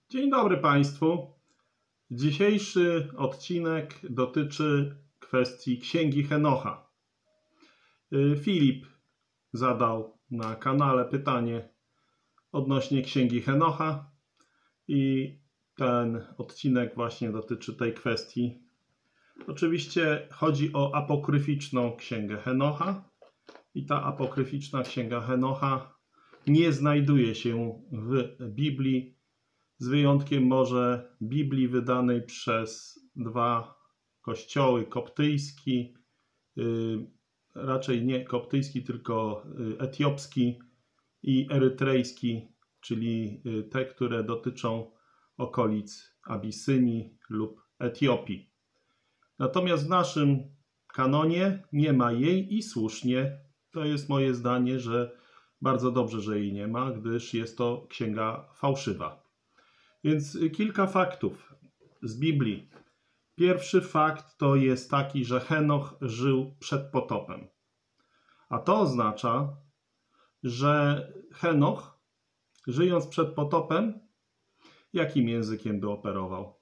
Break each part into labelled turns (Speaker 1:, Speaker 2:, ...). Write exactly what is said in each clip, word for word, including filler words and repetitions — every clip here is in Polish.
Speaker 1: Dzień dobry Państwu. Dzisiejszy odcinek dotyczy kwestii Księgi Henocha. Filip zadał na kanale pytanie odnośnie Księgi Henocha i ten odcinek właśnie dotyczy tej kwestii. Oczywiście chodzi o apokryficzną Księgę Henocha i ta apokryficzna Księga Henocha nie znajduje się w Biblii, z wyjątkiem może Biblii wydanej przez dwa kościoły, koptyjski, yy, raczej nie koptyjski, tylko etiopski i erytrejski, czyli te, które dotyczą okolic Abisynii lub Etiopii. Natomiast w naszym kanonie nie ma jej i słusznie. To jest moje zdanie, że bardzo dobrze, że jej nie ma, gdyż jest to księga fałszywa. Więc kilka faktów z Biblii. Pierwszy fakt to jest taki, że Henoch żył przed potopem. A to oznacza, że Henoch, żyjąc przed potopem, jakim językiem by operował?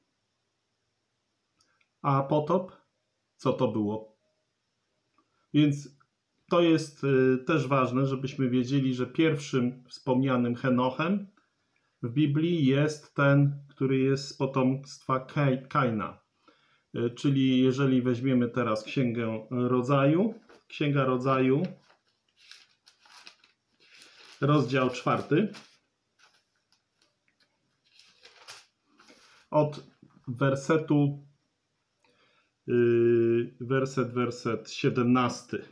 Speaker 1: A potop? Co to było? Więc to jest też ważne, żebyśmy wiedzieli, że pierwszym wspomnianym Henochem w Biblii jest ten, który jest z potomstwa Kaina. Czyli jeżeli weźmiemy teraz Księgę Rodzaju, Księga Rodzaju, rozdział czwarty, od wersetu, yy, werset, werset siedemnasty.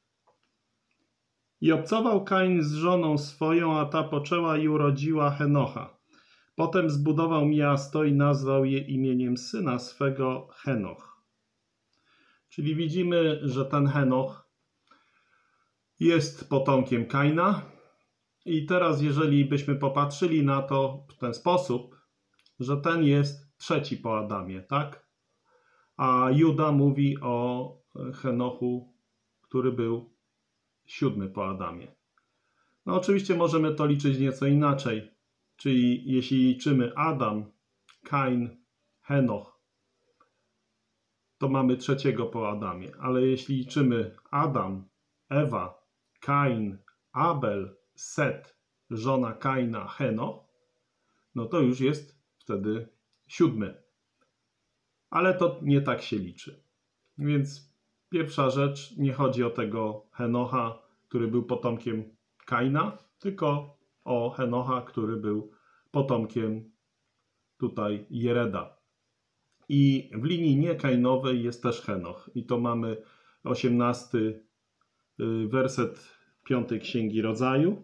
Speaker 1: I obcował Kain z żoną swoją, a ta poczęła i urodziła Henocha. Potem zbudował miasto i nazwał je imieniem syna swego Henoch. Czyli widzimy, że ten Henoch jest potomkiem Kaina. I teraz jeżeli byśmy popatrzyli na to w ten sposób, że ten jest trzeci po Adamie, tak? A Juda mówi o Henochu, który był siódmy po Adamie. No oczywiście możemy to liczyć nieco inaczej. Czyli jeśli liczymy Adam, Kain, Henoch, to mamy trzeciego po Adamie. Ale jeśli liczymy Adam, Ewa, Kain, Abel, Set, żona Kaina, Henoch, no to już jest wtedy siódmy. Ale to nie tak się liczy. Więc pierwsza rzecz, nie chodzi o tego Henocha, który był potomkiem Kaina, tylko o Henocha, który był potomkiem tutaj Jereda. I w linii niekainowej jest też Henoch. I to mamy osiemnasty werset piątej Księgi Rodzaju.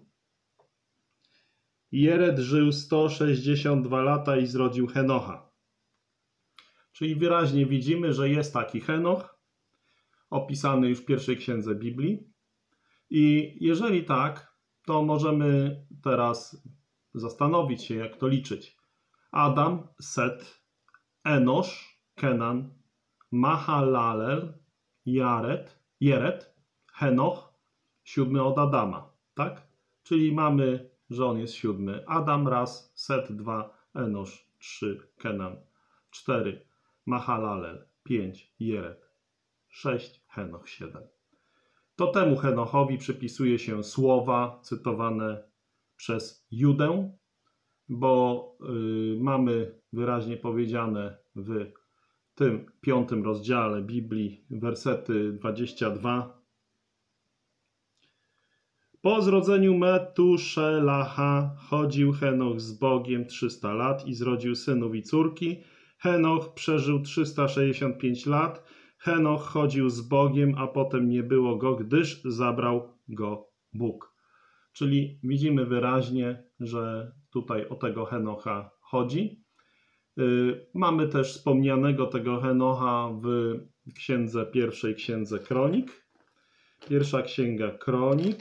Speaker 1: Jered żył sto sześćdziesiąt dwa lata i zrodził Henocha. Czyli wyraźnie widzimy, że jest taki Henoch, opisany już w pierwszej księdze Biblii. I jeżeli tak, to możemy teraz zastanowić się, jak to liczyć. Adam, Set, Enosz, Kenan, Mahalalel, Jared, Jered, Henoch, siódmy od Adama, tak? Czyli mamy, że on jest siódmy. Adam raz, Set dwa, Enosz trzy, Kenan cztery, Mahalalel pięć, Jered sześć, Henoch siedem. To temu Henochowi przypisuje się słowa cytowane przez Judę, bo y, mamy wyraźnie powiedziane w tym piątym rozdziale Biblii, wersety dwadzieścia dwa. Po zrodzeniu Metuszelacha chodził Henoch z Bogiem trzysta lat i zrodził synów i córki. Henoch przeżył trzysta sześćdziesiąt pięć lat. Henoch chodził z Bogiem, a potem nie było go, gdyż zabrał go Bóg. Czyli widzimy wyraźnie, że tutaj o tego Henocha chodzi. Yy, mamy też wspomnianego tego Henocha w księdze pierwszej, księdze Kronik. Pierwsza księga Kronik.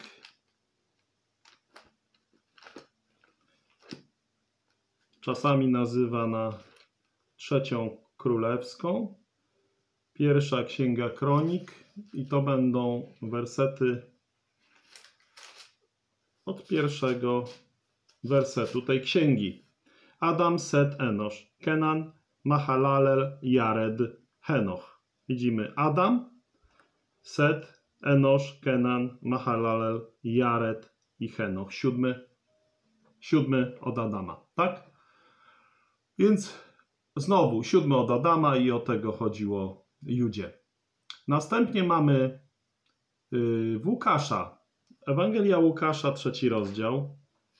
Speaker 1: Czasami nazywana trzecią królewską. Pierwsza księga Kronik i to będą wersety od pierwszego wersetu tej księgi. Adam, Set, Enosz, Kenan, Mahalalel, Jared, Henoch. Widzimy Adam, Set, Enosz, Kenan, Mahalalel, Jared i Henoch. Siódmy, siódmy od Adama, tak? Więc znowu siódmy od Adama i o tego chodziło Judzie. Następnie mamy yy, w Łukasza. Ewangelia Łukasza, trzeci rozdział.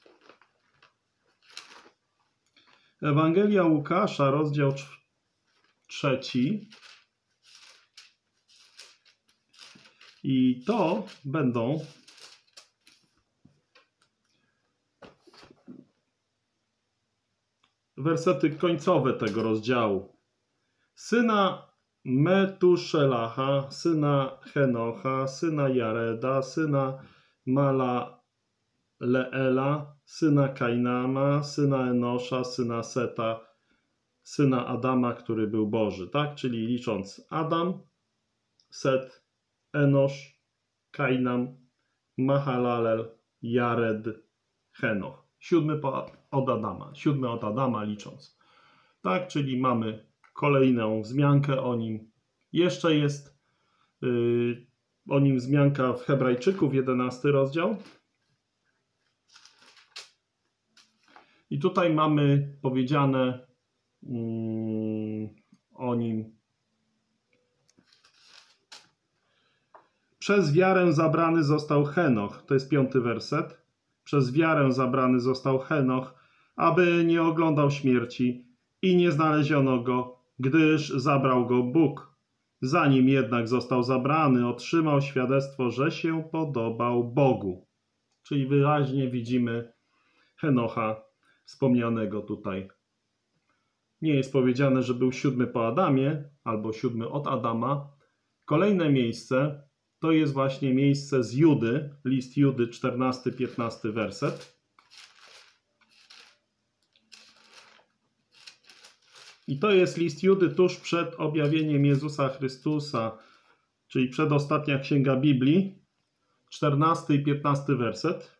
Speaker 1: Ewangelia Łukasza, rozdział trzeci. I to będą wersety końcowe tego rozdziału. Syna Metuszelacha, syna Henocha, syna Jareda, syna Malaleela, syna Kainama, syna Enosza, syna Seta, syna Adama, który był Boży. Tak? Czyli licząc Adam, Set, Enosz, Kainam, Mahalalel, Jared, Henoch. Siódmy od Adama. Siódmy od Adama licząc. Tak, czyli mamy kolejną wzmiankę o nim. Jeszcze jest yy, o nim wzmianka w Hebrajczyków, jedenasty rozdział. I tutaj mamy powiedziane yy, o nim: przez wiarę zabrany został Henoch. To jest piąty werset. Przez wiarę zabrany został Henoch, aby nie oglądał śmierci i nie znaleziono go, gdyż zabrał go Bóg. Zanim jednak został zabrany, otrzymał świadectwo, że się podobał Bogu. Czyli wyraźnie widzimy Henocha wspomnianego tutaj. Nie jest powiedziane, że był siódmy po Adamie albo siódmy od Adama. Kolejne miejsce to jest właśnie miejsce z Judy, list Judy, czternasty piętnasty werset. I to jest list Judy tuż przed objawieniem Jezusa Chrystusa, czyli przedostatnia księga Biblii, czternasty i piętnasty werset.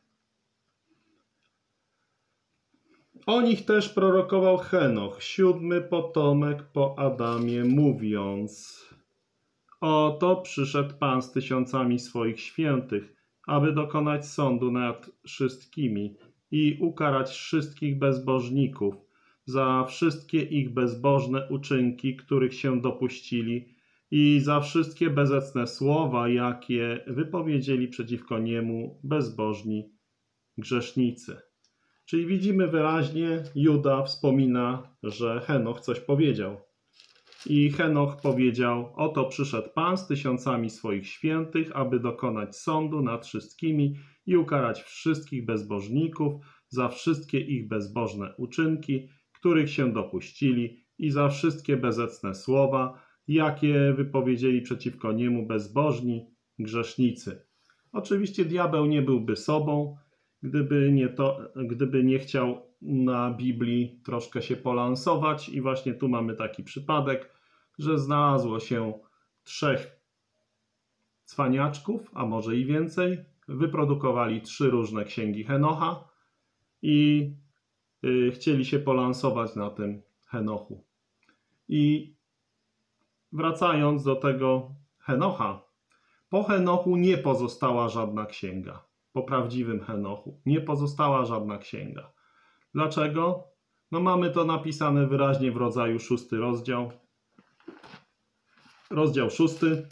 Speaker 1: O nich też prorokował Henoch, siódmy potomek po Adamie, mówiąc: oto przyszedł Pan z tysiącami swoich świętych, aby dokonać sądu nad wszystkimi i ukarać wszystkich bezbożników za wszystkie ich bezbożne uczynki, których się dopuścili, i za wszystkie bezecne słowa, jakie wypowiedzieli przeciwko niemu bezbożni grzesznicy. Czyli widzimy wyraźnie, Juda wspomina, że Henoch coś powiedział. I Henoch powiedział: oto przyszedł Pan z tysiącami swoich świętych, aby dokonać sądu nad wszystkimi i ukarać wszystkich bezbożników za wszystkie ich bezbożne uczynki, których się dopuścili, i za wszystkie bezecne słowa, jakie wypowiedzieli przeciwko niemu bezbożni grzesznicy. Oczywiście diabeł nie byłby sobą, gdyby nie, to, gdyby nie chciał na Biblii troszkę się polansować, i właśnie tu mamy taki przypadek, że znalazło się trzech cwaniaczków, a może i więcej, wyprodukowali trzy różne księgi Henocha i y, chcieli się polansować na tym Henochu. I wracając do tego Henocha, po Henochu nie pozostała żadna księga. Po prawdziwym Henochu nie pozostała żadna księga. Dlaczego? No mamy to napisane wyraźnie w Rodzaju, szósty rozdział. Rozdział szósty.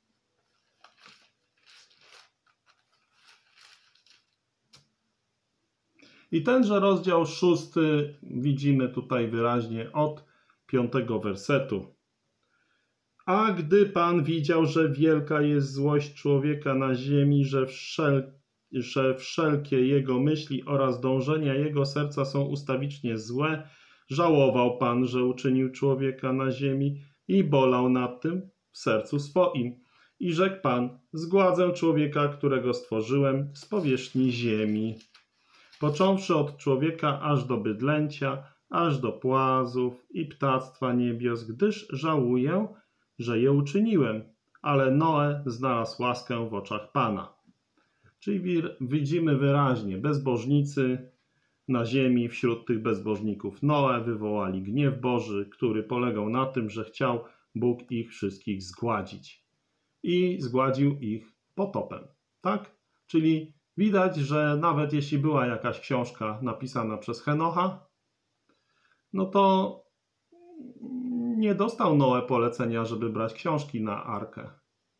Speaker 1: I tenże rozdział szósty widzimy tutaj wyraźnie od piątego wersetu. A gdy Pan widział, że wielka jest złość człowieka na ziemi, że, wszel że wszelkie jego myśli oraz dążenia jego serca są ustawicznie złe, żałował Pan, że uczynił człowieka na ziemi i bolał nad tym w sercu swoim. I rzekł Pan: zgładzę człowieka, którego stworzyłem z powierzchni ziemi, począwszy od człowieka aż do bydlęcia, aż do płazów i ptactwa niebios, gdyż żałuję, że je uczyniłem. Ale Noe znalazł łaskę w oczach Pana. Czyli widzimy wyraźnie, bezbożnicy na ziemi wśród tych bezbożników. Noe wywołali gniew Boży, który polegał na tym, że chciał Bóg ich wszystkich zgładzić. I zgładził ich potopem. Tak? Czyli widać, że nawet jeśli była jakaś książka napisana przez Henocha, no to nie dostał Noe polecenia, żeby brać książki na arkę.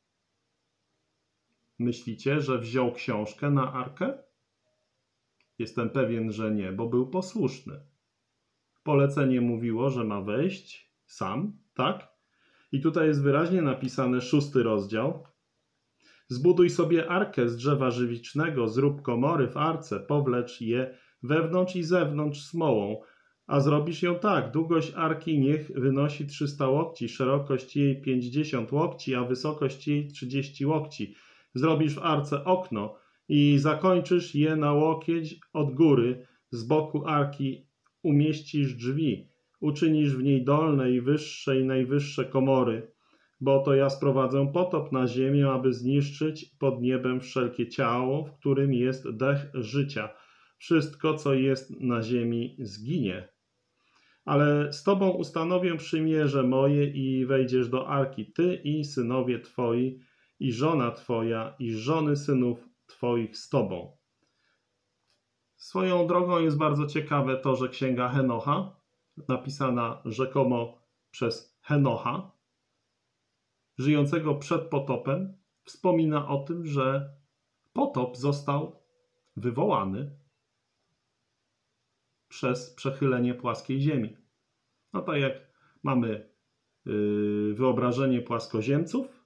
Speaker 1: Myślicie, że wziął książkę na arkę? Jestem pewien, że nie, bo był posłuszny. Polecenie mówiło, że ma wejść sam, tak? I tutaj jest wyraźnie napisane szósty rozdział. Zbuduj sobie arkę z drzewa żywicznego, zrób komory w arce, powlecz je wewnątrz i zewnątrz smołą, a zrobisz ją tak. Długość arki niech wynosi trzysta łokci, szerokość jej pięćdziesiąt łokci, a wysokość jej trzydzieści łokci. Zrobisz w arce okno i zakończysz je na łokieć od góry. Z boku arki umieścisz drzwi. Uczynisz w niej dolne i wyższe i najwyższe komory. Bo to ja sprowadzę potop na ziemię, aby zniszczyć pod niebem wszelkie ciało, w którym jest dech życia. Wszystko, co jest na ziemi, zginie. Ale z tobą ustanowię przymierze moje i wejdziesz do arki, ty i synowie twoi, i żona twoja, i żony synów twoich z tobą. Swoją drogą jest bardzo ciekawe to, że księga Henocha, napisana rzekomo przez Henocha, żyjącego przed potopem, wspomina o tym, że potop został wywołany przez przechylenie płaskiej ziemi. No tak jak mamy yy, wyobrażenie płaskoziemców,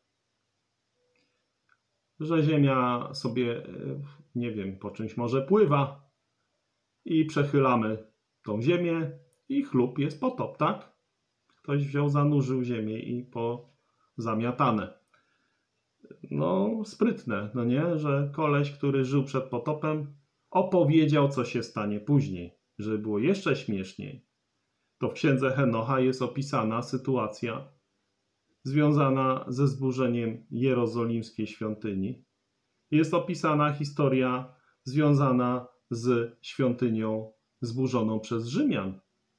Speaker 1: że ziemia sobie, yy, nie wiem, po czymś może pływa i przechylamy tą ziemię i chlub jest potop, tak? Ktoś wziął, zanurzył ziemię i pozamiatane. No, sprytne, no nie? Że koleś, który żył przed potopem, opowiedział, co się stanie później. Żeby było jeszcze śmieszniej, to w księdze Henocha jest opisana sytuacja związana ze zburzeniem jerozolimskiej świątyni. Jest opisana historia związana z świątynią zburzoną przez Rzymian.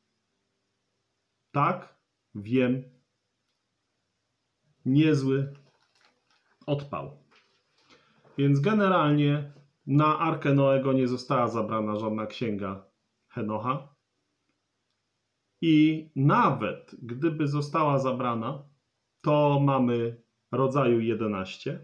Speaker 1: Tak, wiem, niezły odpał. Więc generalnie na arkę Noego nie została zabrana żadna księga Henocha. I nawet gdyby została zabrana, to mamy rodzaju jedenaście.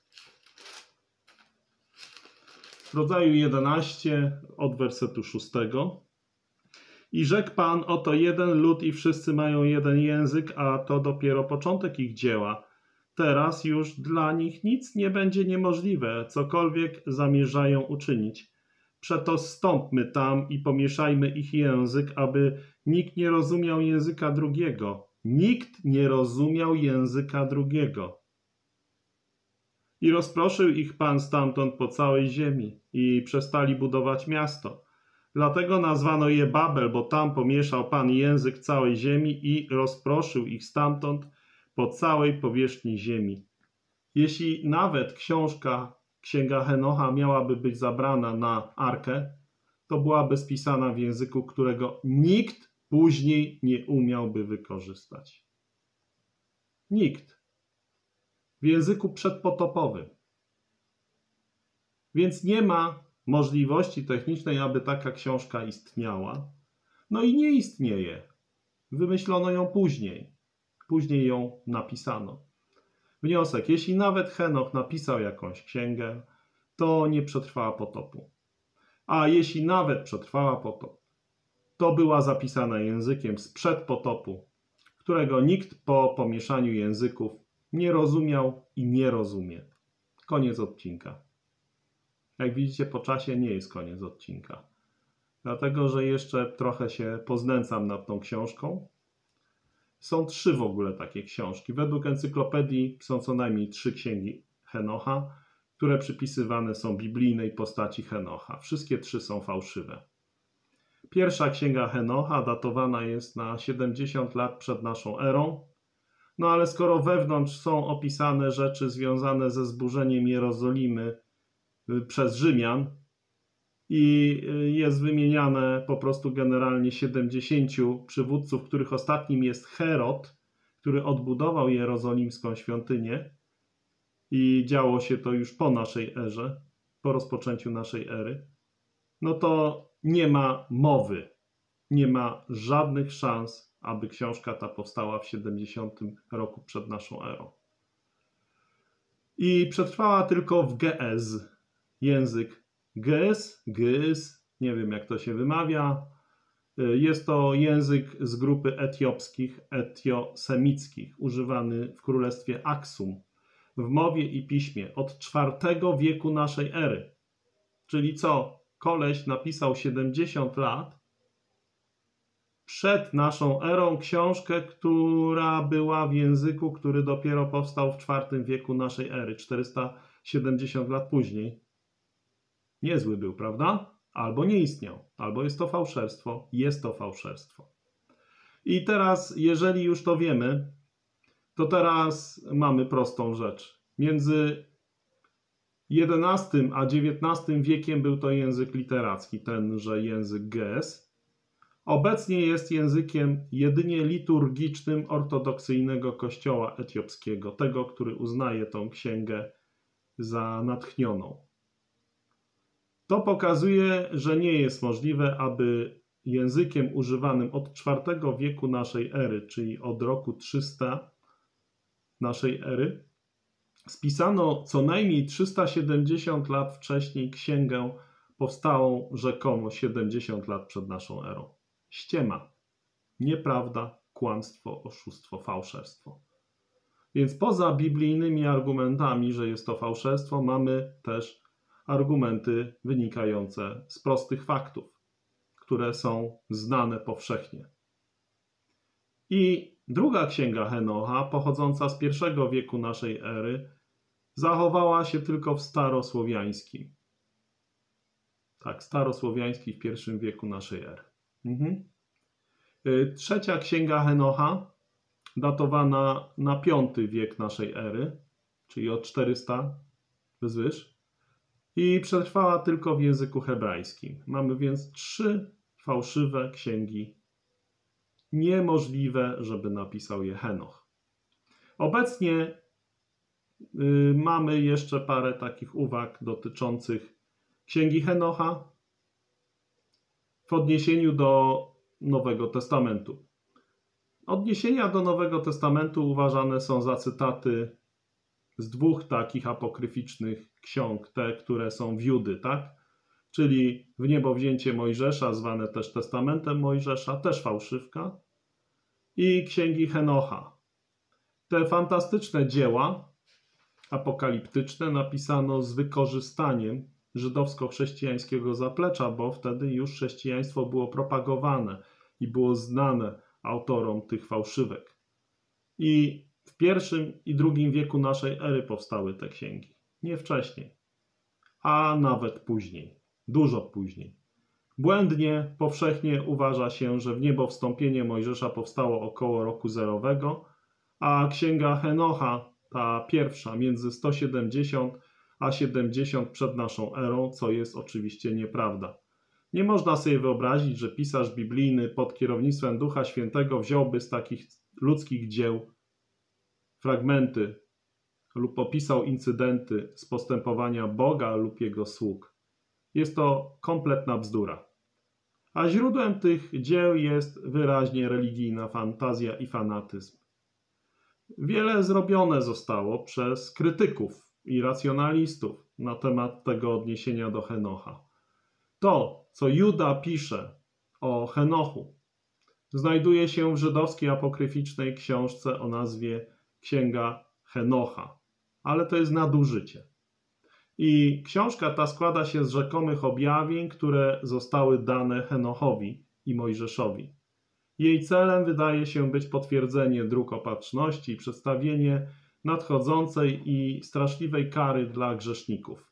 Speaker 1: Rodzaju jedenaście od wersetu szóstego. I rzekł Pan, oto jeden lud i wszyscy mają jeden język, a to dopiero początek ich dzieła. Teraz już dla nich nic nie będzie niemożliwe, cokolwiek zamierzają uczynić. Przeto zstąpmy tam i pomieszajmy ich język, aby nikt nie rozumiał języka drugiego. Nikt nie rozumiał języka drugiego. I rozproszył ich Pan stamtąd po całej ziemi i przestali budować miasto. Dlatego nazwano je Babel, bo tam pomieszał Pan język całej ziemi i rozproszył ich stamtąd po całej powierzchni ziemi. Jeśli nawet książka Księga Henocha miałaby być zabrana na arkę, to byłaby spisana w języku, którego nikt później nie umiałby wykorzystać. Nikt. W języku przedpotopowym. Więc nie ma możliwości technicznej, aby taka książka istniała. No i nie istnieje. Wymyślono ją później. Później ją napisano. Wniosek. Jeśli nawet Henoch napisał jakąś księgę, to nie przetrwała potopu. A jeśli nawet przetrwała potop, to była zapisana językiem sprzed potopu, którego nikt po pomieszaniu języków nie rozumiał i nie rozumie. Koniec odcinka. Jak widzicie, po czasie nie jest koniec odcinka. Dlatego, że jeszcze trochę się poznęcam nad tą książką. Są trzy w ogóle takie książki. Według encyklopedii są co najmniej trzy księgi Henocha, które przypisywane są biblijnej postaci Henocha. Wszystkie trzy są fałszywe. Pierwsza księga Henocha datowana jest na siedemdziesiąt lat przed naszą erą. No ale skoro wewnątrz są opisane rzeczy związane ze zburzeniem Jerozolimy przez Rzymian, i jest wymieniane po prostu generalnie siedemdziesięciu przywódców, których ostatnim jest Herod, który odbudował jerozolimską świątynię i działo się to już po naszej erze, po rozpoczęciu naszej ery, no to nie ma mowy, nie ma żadnych szans, aby książka ta powstała w siedemdziesiątym roku przed naszą erą. I przetrwała tylko w Ge'ez, język Ge'ez, Ge'ez, nie wiem jak to się wymawia. Jest to język z grupy etiopskich, etiosemickich, używany w królestwie Aksum, w mowie i piśmie od czwartego wieku naszej ery. Czyli co? Koleś napisał siedemdziesiąt lat przed naszą erą książkę, która była w języku, który dopiero powstał w czwartym wieku naszej ery, czterysta siedemdziesiąt lat później. Niezły był, prawda? Albo nie istniał, albo jest to fałszerstwo, jest to fałszerstwo. I teraz, jeżeli już to wiemy, to teraz mamy prostą rzecz. Między jedenastym a dziewiętnastym wiekiem był to język literacki, tenże język Ge'ez. Obecnie jest językiem jedynie liturgicznym ortodoksyjnego kościoła etiopskiego, tego, który uznaje tą księgę za natchnioną. To pokazuje, że nie jest możliwe, aby językiem używanym od czwartego wieku naszej ery, czyli od roku trzysta naszej ery, spisano co najmniej trzysta siedemdziesiąt lat wcześniej księgę powstałą rzekomo siedemdziesiąt lat przed naszą erą. Ściema, nieprawda, kłamstwo, oszustwo, fałszerstwo. Więc poza biblijnymi argumentami, że jest to fałszerstwo, mamy też argumenty wynikające z prostych faktów, które są znane powszechnie. I druga księga Henocha, pochodząca z pierwszego wieku naszej ery, zachowała się tylko w starosłowiańskim. Tak, starosłowiański w pierwszym wieku naszej ery. Mhm. Trzecia księga Henocha, datowana na piąty wiek naszej ery, czyli od czterysta wzwyż, i przetrwała tylko w języku hebrajskim. Mamy więc trzy fałszywe księgi, niemożliwe, żeby napisał je Henoch. Obecnie y, mamy jeszcze parę takich uwag dotyczących księgi Henocha w odniesieniu do Nowego Testamentu. Odniesienia do Nowego Testamentu uważane są za cytaty z dwóch takich apokryficznych ksiąg, te, które są wiudy, tak? Czyli w niebo wzięcie Mojżesza, zwane też Testamentem Mojżesza, też fałszywka, i księgi Henocha. Te fantastyczne dzieła apokaliptyczne napisano z wykorzystaniem żydowsko-chrześcijańskiego zaplecza, bo wtedy już chrześcijaństwo było propagowane i było znane autorom tych fałszywek. I w pierwszym i drugim wieku naszej ery powstały te księgi. Nie wcześniej, a nawet później, dużo później. Błędnie, powszechnie uważa się, że w niebo wstąpienie Mojżesza powstało około roku zerowego, a księga Henocha, ta pierwsza, między sto siedemdziesiąt a siedemdziesiąt przed naszą erą, co jest oczywiście nieprawda. Nie można sobie wyobrazić, że pisarz biblijny pod kierownictwem Ducha Świętego wziąłby z takich ludzkich dzieł fragmenty lub opisał incydenty z postępowania Boga lub Jego sług. Jest to kompletna bzdura. A źródłem tych dzieł jest wyraźnie religijna fantazja i fanatyzm. Wiele zrobione zostało przez krytyków i racjonalistów na temat tego odniesienia do Henocha. To, co Juda pisze o Henochu, znajduje się w żydowskiej apokryficznej książce o nazwie Księga Henocha, ale to jest nadużycie. I książka ta składa się z rzekomych objawień, które zostały dane Henochowi i Mojżeszowi. Jej celem wydaje się być potwierdzenie dróg opatrzności i przedstawienie nadchodzącej i straszliwej kary dla grzeszników.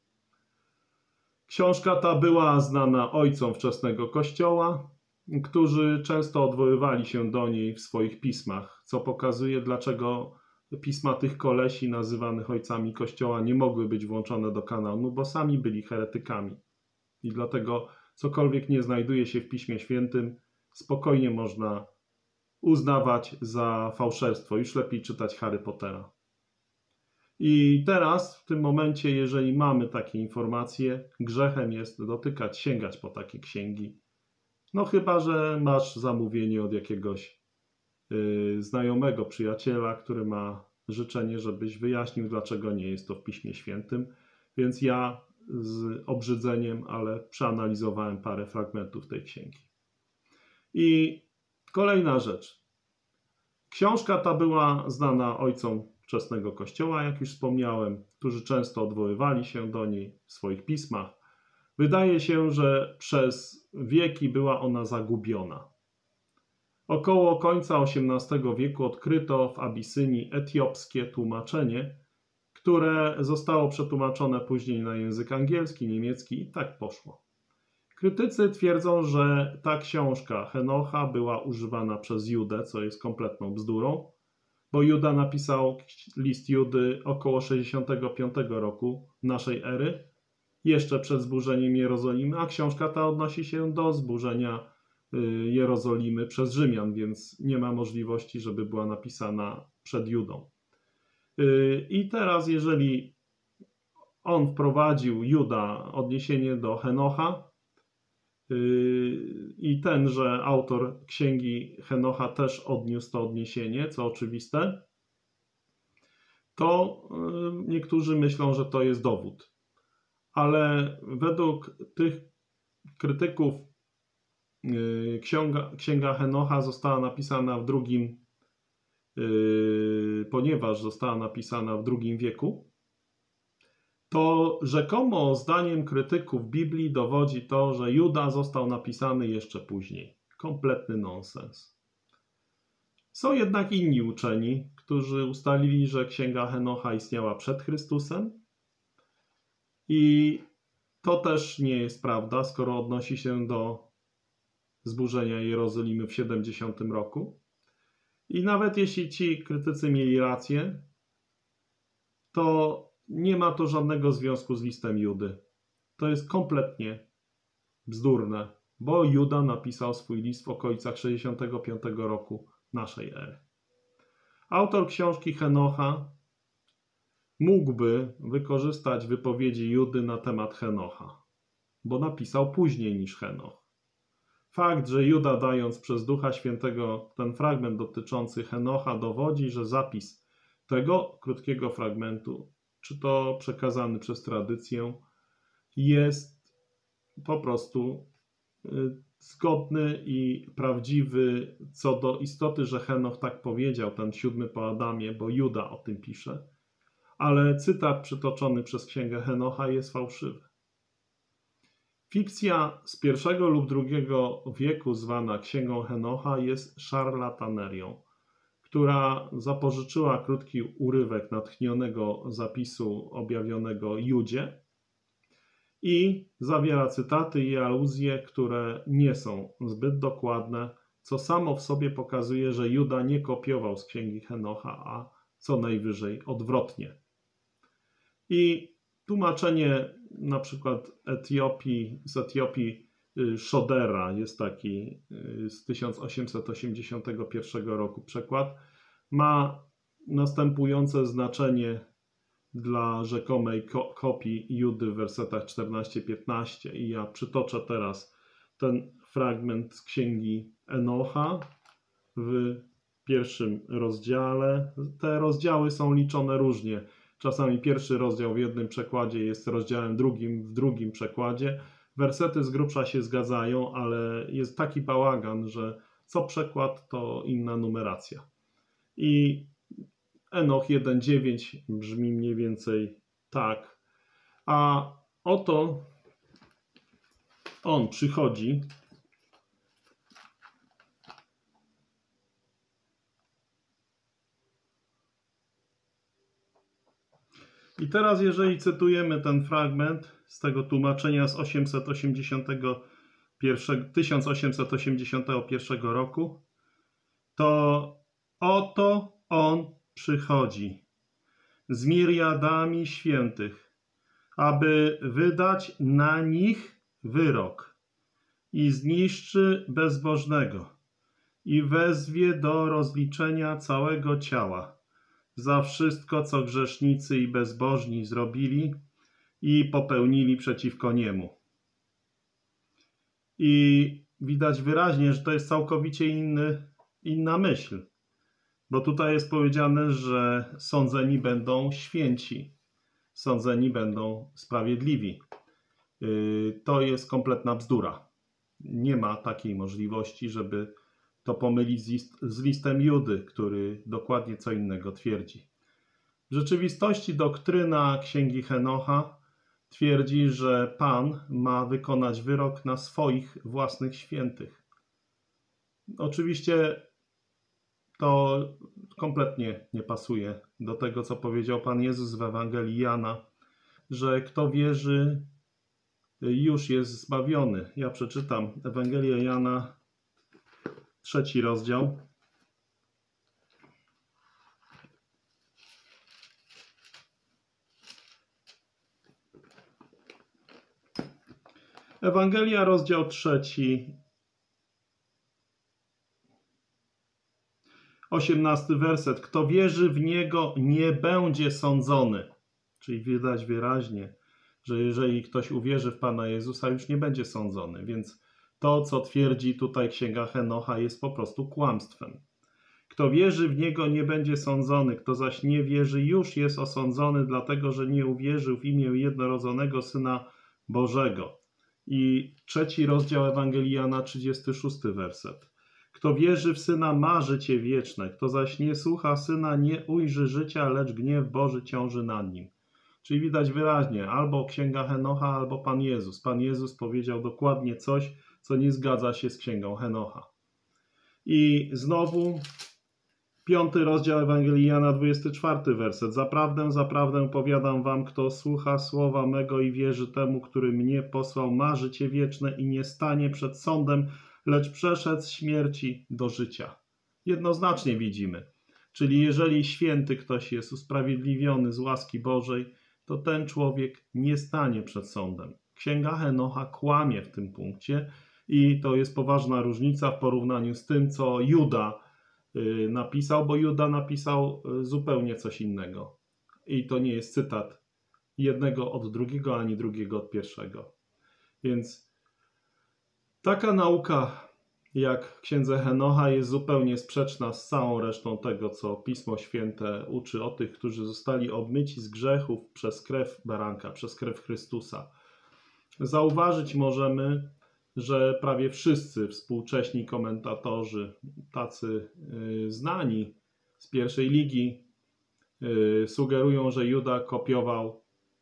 Speaker 1: Książka ta była znana ojcom wczesnego Kościoła, którzy często odwoływali się do niej w swoich pismach, co pokazuje, dlaczego pisma tych kolesi nazywanych ojcami Kościoła nie mogły być włączone do kanonu, bo sami byli heretykami I dlatego cokolwiek nie znajduje się w Piśmie Świętym, spokojnie można uznawać za fałszerstwo. Już lepiej czytać Harry Pottera. I teraz, w tym momencie, jeżeli mamy takie informacje, grzechem jest dotykać, sięgać po takie księgi. No chyba że masz zamówienie od jakiegoś yy, znajomego, przyjaciela, który ma życzenie, żebyś wyjaśnił, dlaczego nie jest to w Piśmie Świętym. Więc ja z obrzydzeniem, ale przeanalizowałem parę fragmentów tej księgi. I kolejna rzecz. Książka ta była znana ojcom wczesnego Kościoła, jak już wspomniałem, którzy często odwoływali się do niej w swoich pismach. Wydaje się, że przez wieki była ona zagubiona. Około końca osiemnastego wieku odkryto w Abisynii etiopskie tłumaczenie, które zostało przetłumaczone później na język angielski, niemiecki i tak poszło. Krytycy twierdzą, że ta książka Henocha była używana przez Judę, co jest kompletną bzdurą, bo Juda napisał list Judy około sześćdziesiątego piątego roku naszej ery, jeszcze przed zburzeniem Jerozolimy, a książka ta odnosi się do zburzenia Jerozolimy przez Rzymian, więc nie ma możliwości, żeby była napisana przed Judą. I teraz, jeżeli on wprowadził, Juda, odniesienie do Henocha i tenże autor księgi Henocha też odniósł to odniesienie, co oczywiste, to niektórzy myślą, że to jest dowód. Ale według tych krytyków księga, księga Henocha została napisana w drugim, ponieważ została napisana w drugim wieku, to rzekomo zdaniem krytyków Biblii dowodzi to, że Juda został napisany jeszcze później. Kompletny nonsens. Są jednak inni uczeni, którzy ustalili, że księga Henocha istniała przed Chrystusem i to też nie jest prawda, skoro odnosi się do zburzenia Jerozolimy w siedemdziesiątym roku. I nawet jeśli ci krytycy mieli rację, to nie ma to żadnego związku z listem Judy. To jest kompletnie bzdurne, bo Juda napisał swój list w okolicach sześćdziesiątego piątego roku naszej ery. Autor książki Henocha mógłby wykorzystać wypowiedzi Judy na temat Henocha, bo napisał później niż Henoch. Fakt, że Juda, dając przez Ducha Świętego ten fragment dotyczący Henocha, dowodzi, że zapis tego krótkiego fragmentu, czy to przekazany przez tradycję, jest po prostu zgodny i prawdziwy co do istoty, że Henoch tak powiedział, ten siódmy po Adamie, bo Juda o tym pisze, ale cytat przytoczony przez księgę Henocha jest fałszywy. Fikcja z pierwszego lub drugiego wieku zwana księgą Henocha jest szarlatanerią, która zapożyczyła krótki urywek natchnionego zapisu objawionego Judzie i zawiera cytaty i aluzje, które nie są zbyt dokładne, co samo w sobie pokazuje, że Juda nie kopiował z księgi Henocha, a co najwyżej odwrotnie. I tłumaczenie na przykład Etiopii, z Etiopii Schodera, jest taki z tysiąc osiemset osiemdziesiątego pierwszego roku przekład, ma następujące znaczenie dla rzekomej ko kopii Judy w wersetach czternaście piętnaście. I ja przytoczę teraz ten fragment z księgi Enocha w pierwszym rozdziale. Te rozdziały są liczone różnie. Czasami pierwszy rozdział w jednym przekładzie jest rozdziałem drugim w drugim przekładzie. Wersety z grubsza się zgadzają, ale jest taki bałagan, że co przekład to inna numeracja. I Enoch jeden dziewięć brzmi mniej więcej tak. A oto on przychodzi i teraz jeżeli cytujemy ten fragment z tego tłumaczenia z tysiąc osiemset osiemdziesiątego pierwszego roku, to oto on przychodzi z miriadami świętych, aby wydać na nich wyrok i zniszczy bezbożnego i wezwie do rozliczenia całego ciała za wszystko, co grzesznicy i bezbożni zrobili i popełnili przeciwko niemu. I widać wyraźnie, że to jest całkowicie inny, inna myśl. Bo tutaj jest powiedziane, że sądzeni będą święci, sądzeni będą sprawiedliwi. To jest kompletna bzdura. Nie ma takiej możliwości, żeby to pomylić z, list, z listem Judy, który dokładnie co innego twierdzi. W rzeczywistości doktryna Księgi Henocha twierdzi, że Pan ma wykonać wyrok na swoich własnych świętych. Oczywiście to kompletnie nie pasuje do tego, co powiedział Pan Jezus w Ewangelii Jana, że kto wierzy, już jest zbawiony. Ja przeczytam Ewangelię Jana, trzeci rozdział. Ewangelia, rozdział trzeci, osiemnasty werset. Kto wierzy w Niego, nie będzie sądzony. Czyli widać wyraźnie, że jeżeli ktoś uwierzy w Pana Jezusa, już nie będzie sądzony. Więc to, co twierdzi tutaj Księga Henocha, jest po prostu kłamstwem. Kto wierzy w Niego, nie będzie sądzony. Kto zaś nie wierzy, już jest osądzony, dlatego że nie uwierzył w imię jednorodzonego Syna Bożego. I trzeci rozdział Ewangelii Jana, trzydziesty szósty werset. Kto wierzy w Syna, ma życie wieczne. Kto zaś nie słucha Syna, nie ujrzy życia, lecz gniew Boży ciąży nad nim. Czyli widać wyraźnie, albo Księga Henocha, albo Pan Jezus. Pan Jezus powiedział dokładnie coś, co nie zgadza się z Księgą Henocha. I znowu piąty rozdział Ewangelii Jana, dwudziesty czwarty werset. Zaprawdę, zaprawdę powiadam wam, kto słucha słowa mego i wierzy temu, który mnie posłał, ma życie wieczne i nie stanie przed sądem, lecz przeszedł z śmierci do życia. Jednoznacznie widzimy. Czyli jeżeli święty ktoś jest usprawiedliwiony z łaski Bożej, to ten człowiek nie stanie przed sądem. Księga Henocha kłamie w tym punkcie i to jest poważna różnica w porównaniu z tym, co Juda napisał, bo Juda napisał zupełnie coś innego. I to nie jest cytat jednego od drugiego, ani drugiego od pierwszego. Więc taka nauka jak w Księdze Henocha jest zupełnie sprzeczna z całą resztą tego, co Pismo Święte uczy o tych, którzy zostali obmyci z grzechów przez krew baranka, przez krew Chrystusa. Zauważyć możemy, że prawie wszyscy współcześni komentatorzy, tacy yy, znani z pierwszej ligi, yy, sugerują, że Juda kopiował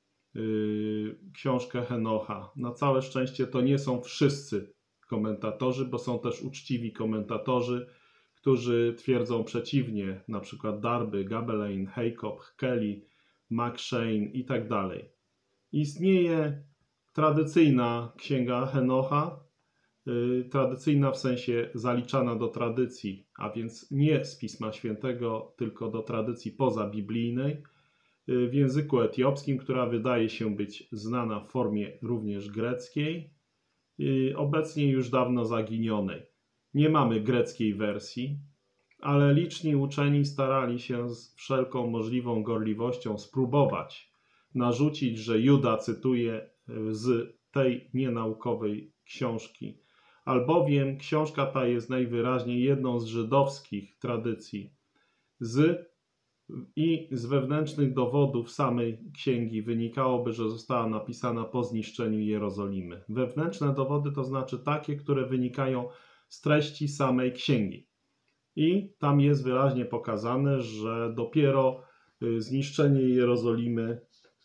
Speaker 1: yy, książkę Henocha. Na całe szczęście to nie są wszyscy komentatorzy, bo są też uczciwi komentatorzy, którzy twierdzą przeciwnie, na przykład Darby, Gabelein, Haycop, Kelly, McShane i tak dalej. Istnieje tradycyjna Księga Henocha, yy, tradycyjna w sensie zaliczana do tradycji, a więc nie z Pisma Świętego, tylko do tradycji pozabiblijnej, yy, w języku etiopskim, która wydaje się być znana w formie również greckiej, yy, obecnie już dawno zaginionej. Nie mamy greckiej wersji, ale liczni uczeni starali się z wszelką możliwą gorliwością spróbować narzucić, że Juda cytuje z tej nienaukowej książki, albowiem książka ta jest najwyraźniej jedną z żydowskich tradycji z, i z wewnętrznych dowodów samej księgi wynikałoby, że została napisana po zniszczeniu Jerozolimy. Wewnętrzne dowody to znaczy takie, które wynikają z treści samej księgi. I tam jest wyraźnie pokazane, że dopiero zniszczenie Jerozolimy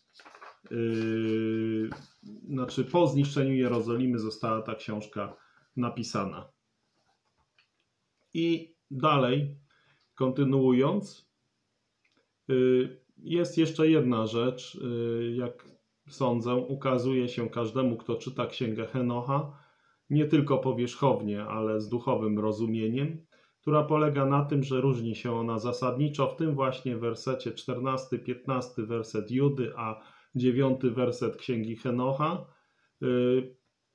Speaker 1: Yy, znaczy po zniszczeniu Jerozolimy została ta książka napisana. I dalej, kontynuując, yy, jest jeszcze jedna rzecz, yy, jak sądzę, ukazuje się każdemu, kto czyta Księgę Henocha, nie tylko powierzchownie, ale z duchowym rozumieniem, która polega na tym, że różni się ona zasadniczo w tym właśnie wersecie czternasty, piętnasty werset Judy, a dziewiąty werset Księgi Henocha.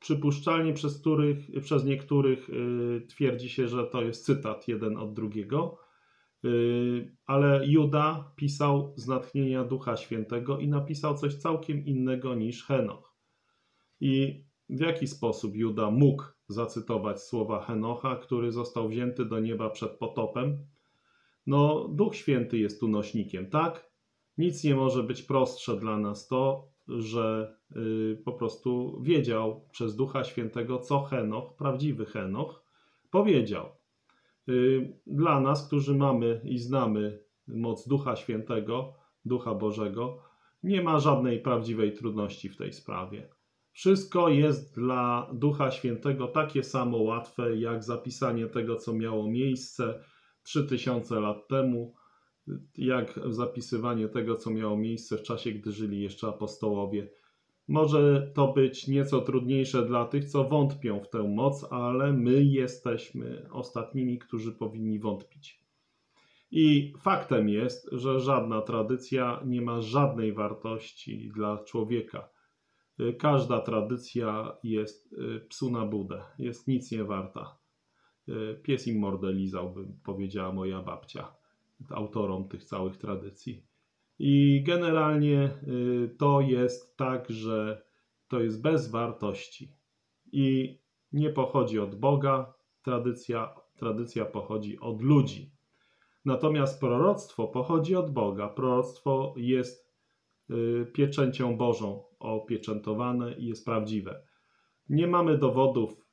Speaker 1: przypuszczalnie przez, których, przez niektórych twierdzi się, że to jest cytat jeden od drugiego, ale Juda pisał z natchnienia Ducha Świętego i napisał coś całkiem innego niż Henoch. I w jaki sposób Juda mógł zacytować słowa Henocha, który został wzięty do nieba przed potopem? No, Duch Święty jest tu nośnikiem, tak? Nic nie może być prostsze dla nas to, że y, po prostu wiedział przez Ducha Świętego, co Henoch, prawdziwy Henoch, powiedział. Y, dla nas, którzy mamy i znamy moc Ducha Świętego, Ducha Bożego, nie ma żadnej prawdziwej trudności w tej sprawie. Wszystko jest dla Ducha Świętego takie samo łatwe, jak zapisanie tego, co miało miejsce trzy tysiące lat temu, jak zapisywanie tego, co miało miejsce w czasie, gdy żyli jeszcze apostołowie. Może to być nieco trudniejsze dla tych, co wątpią w tę moc, ale my jesteśmy ostatnimi, którzy powinni wątpić. I faktem jest, że żadna tradycja nie ma żadnej wartości dla człowieka. Każda tradycja jest psu na budę, jest nic nie warta. Pies im mordę lizał, by powiedziała moja babcia, autorom tych całych tradycji. I generalnie to jest tak, że to jest bez wartości i nie pochodzi od Boga, tradycja, tradycja pochodzi od ludzi. Natomiast proroctwo pochodzi od Boga. Proroctwo jest pieczęcią Bożą opieczętowane i jest prawdziwe. Nie mamy dowodów,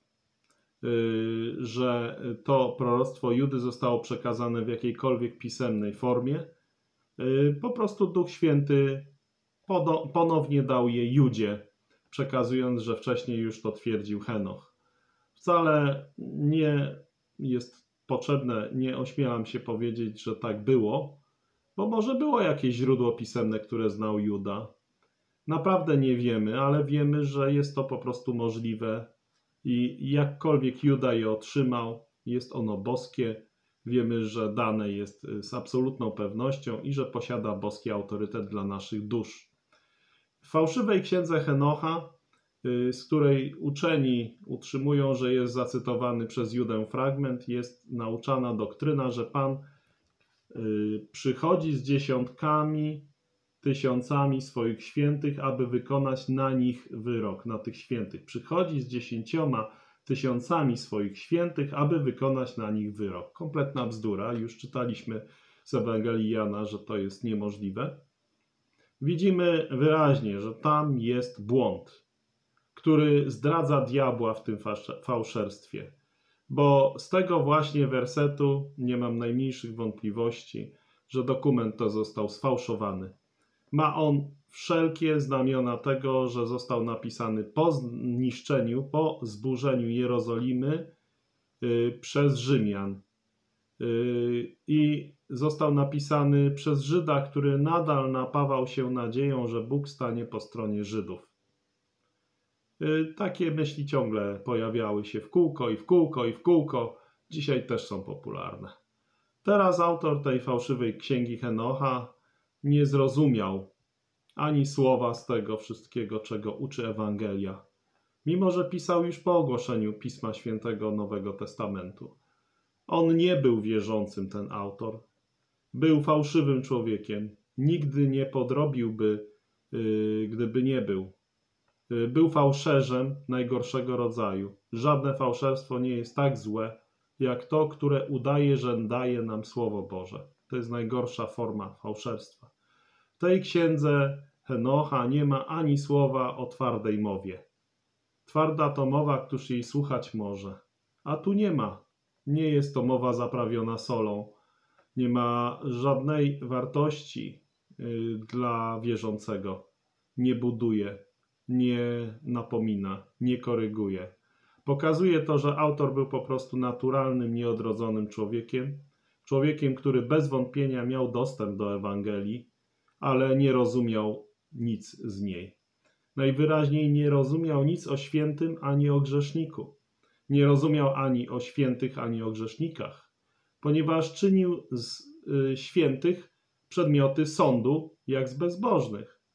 Speaker 1: że to proroctwo Judy zostało przekazane w jakiejkolwiek pisemnej formie. Po prostu Duch Święty ponownie dał je Judzie, przekazując, że wcześniej już to twierdził Henoch. Wcale nie jest potrzebne, nie ośmielam się powiedzieć, że tak było, bo może było jakieś źródło pisemne, które znał Juda. Naprawdę nie wiemy, ale wiemy, że jest to po prostu możliwe i jakkolwiek Juda je otrzymał, jest ono boskie. Wiemy, że dane jest z absolutną pewnością i że posiada boski autorytet dla naszych dusz. W fałszywej księdze Henocha, z której uczeni utrzymują, że jest zacytowany przez Judę fragment, jest nauczana doktryna, że Pan przychodzi z dziesiątkami, tysiącami swoich świętych, aby wykonać na nich wyrok, na tych świętych. Przychodzi z dziesięcioma tysiącami swoich świętych, aby wykonać na nich wyrok. Kompletna bzdura. Już czytaliśmy z Ewangelii Jana, że to jest niemożliwe. Widzimy wyraźnie, że tam jest błąd, który zdradza diabła w tym fałszerstwie. Bo z tego właśnie wersetu nie mam najmniejszych wątpliwości, że dokument to został sfałszowany. Ma on wszelkie znamiona tego, że został napisany po zniszczeniu, po zburzeniu Jerozolimy yy, przez Rzymian. Yy, I został napisany przez Żyda, który nadal napawał się nadzieją, że Bóg stanie po stronie Żydów. Yy, takie myśli ciągle pojawiały się w kółko i w kółko i w kółko. Dzisiaj też są popularne. Teraz autor tej fałszywej księgi Henocha nie zrozumiał ani słowa z tego wszystkiego, czego uczy Ewangelia, mimo że pisał już po ogłoszeniu Pisma Świętego Nowego Testamentu. On nie był wierzącym, ten autor. Był fałszywym człowiekiem. Nigdy nie podrobiłby, yy, gdyby nie był. Yy, był fałszerzem najgorszego rodzaju. Żadne fałszerstwo nie jest tak złe, jak to, które udaje, że daje nam Słowo Boże. To jest najgorsza forma fałszerstwa. W tej księdze Henocha nie ma ani słowa o twardej mowie. Twarda to mowa, któż jej słuchać może. A tu nie ma. Nie jest to mowa zaprawiona solą. Nie ma żadnej wartości y, dla wierzącego. Nie buduje, nie napomina, nie koryguje. Pokazuje to, że autor był po prostu naturalnym, nieodrodzonym człowiekiem. Człowiekiem, który bez wątpienia miał dostęp do Ewangelii, ale nie rozumiał nic z niej. Najwyraźniej nie rozumiał nic o świętym ani o grzeszniku. Nie rozumiał ani o świętych, ani o grzesznikach, ponieważ czynił z y, świętych przedmioty sądu, jak z bezbożnych.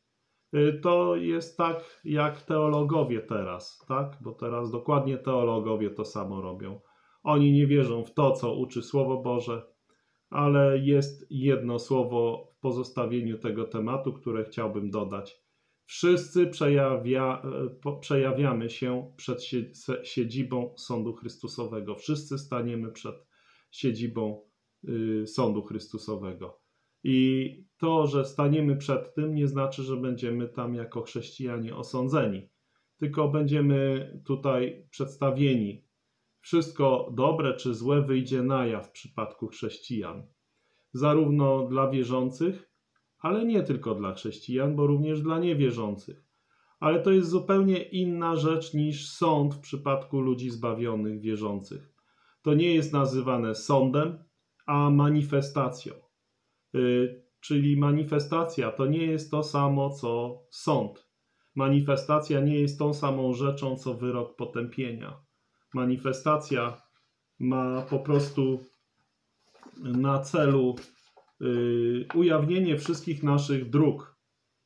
Speaker 1: To jest tak jak teologowie teraz, tak? Bo teraz dokładnie teologowie to samo robią. Oni nie wierzą w to, co uczy Słowo Boże, ale jest jedno słowo w pozostawieniu tego tematu, które chciałbym dodać. Wszyscy przejawia, przejawiamy się przed siedzibą Sądu Chrystusowego. Wszyscy staniemy przed siedzibą Sądu Chrystusowego. I to, że staniemy przed tym, nie znaczy, że będziemy tam jako chrześcijanie osądzeni, tylko będziemy tutaj przedstawieni. Wszystko dobre czy złe wyjdzie na jaw w przypadku chrześcijan. Zarówno dla wierzących, ale nie tylko dla chrześcijan, bo również dla niewierzących. Ale to jest zupełnie inna rzecz niż sąd w przypadku ludzi zbawionych, wierzących. To nie jest nazywane sądem, a manifestacją. Czyli manifestacja to nie jest to samo, co sąd. Manifestacja nie jest tą samą rzeczą, co wyrok potępienia. Manifestacja ma po prostu na celu ujawnienie wszystkich naszych dróg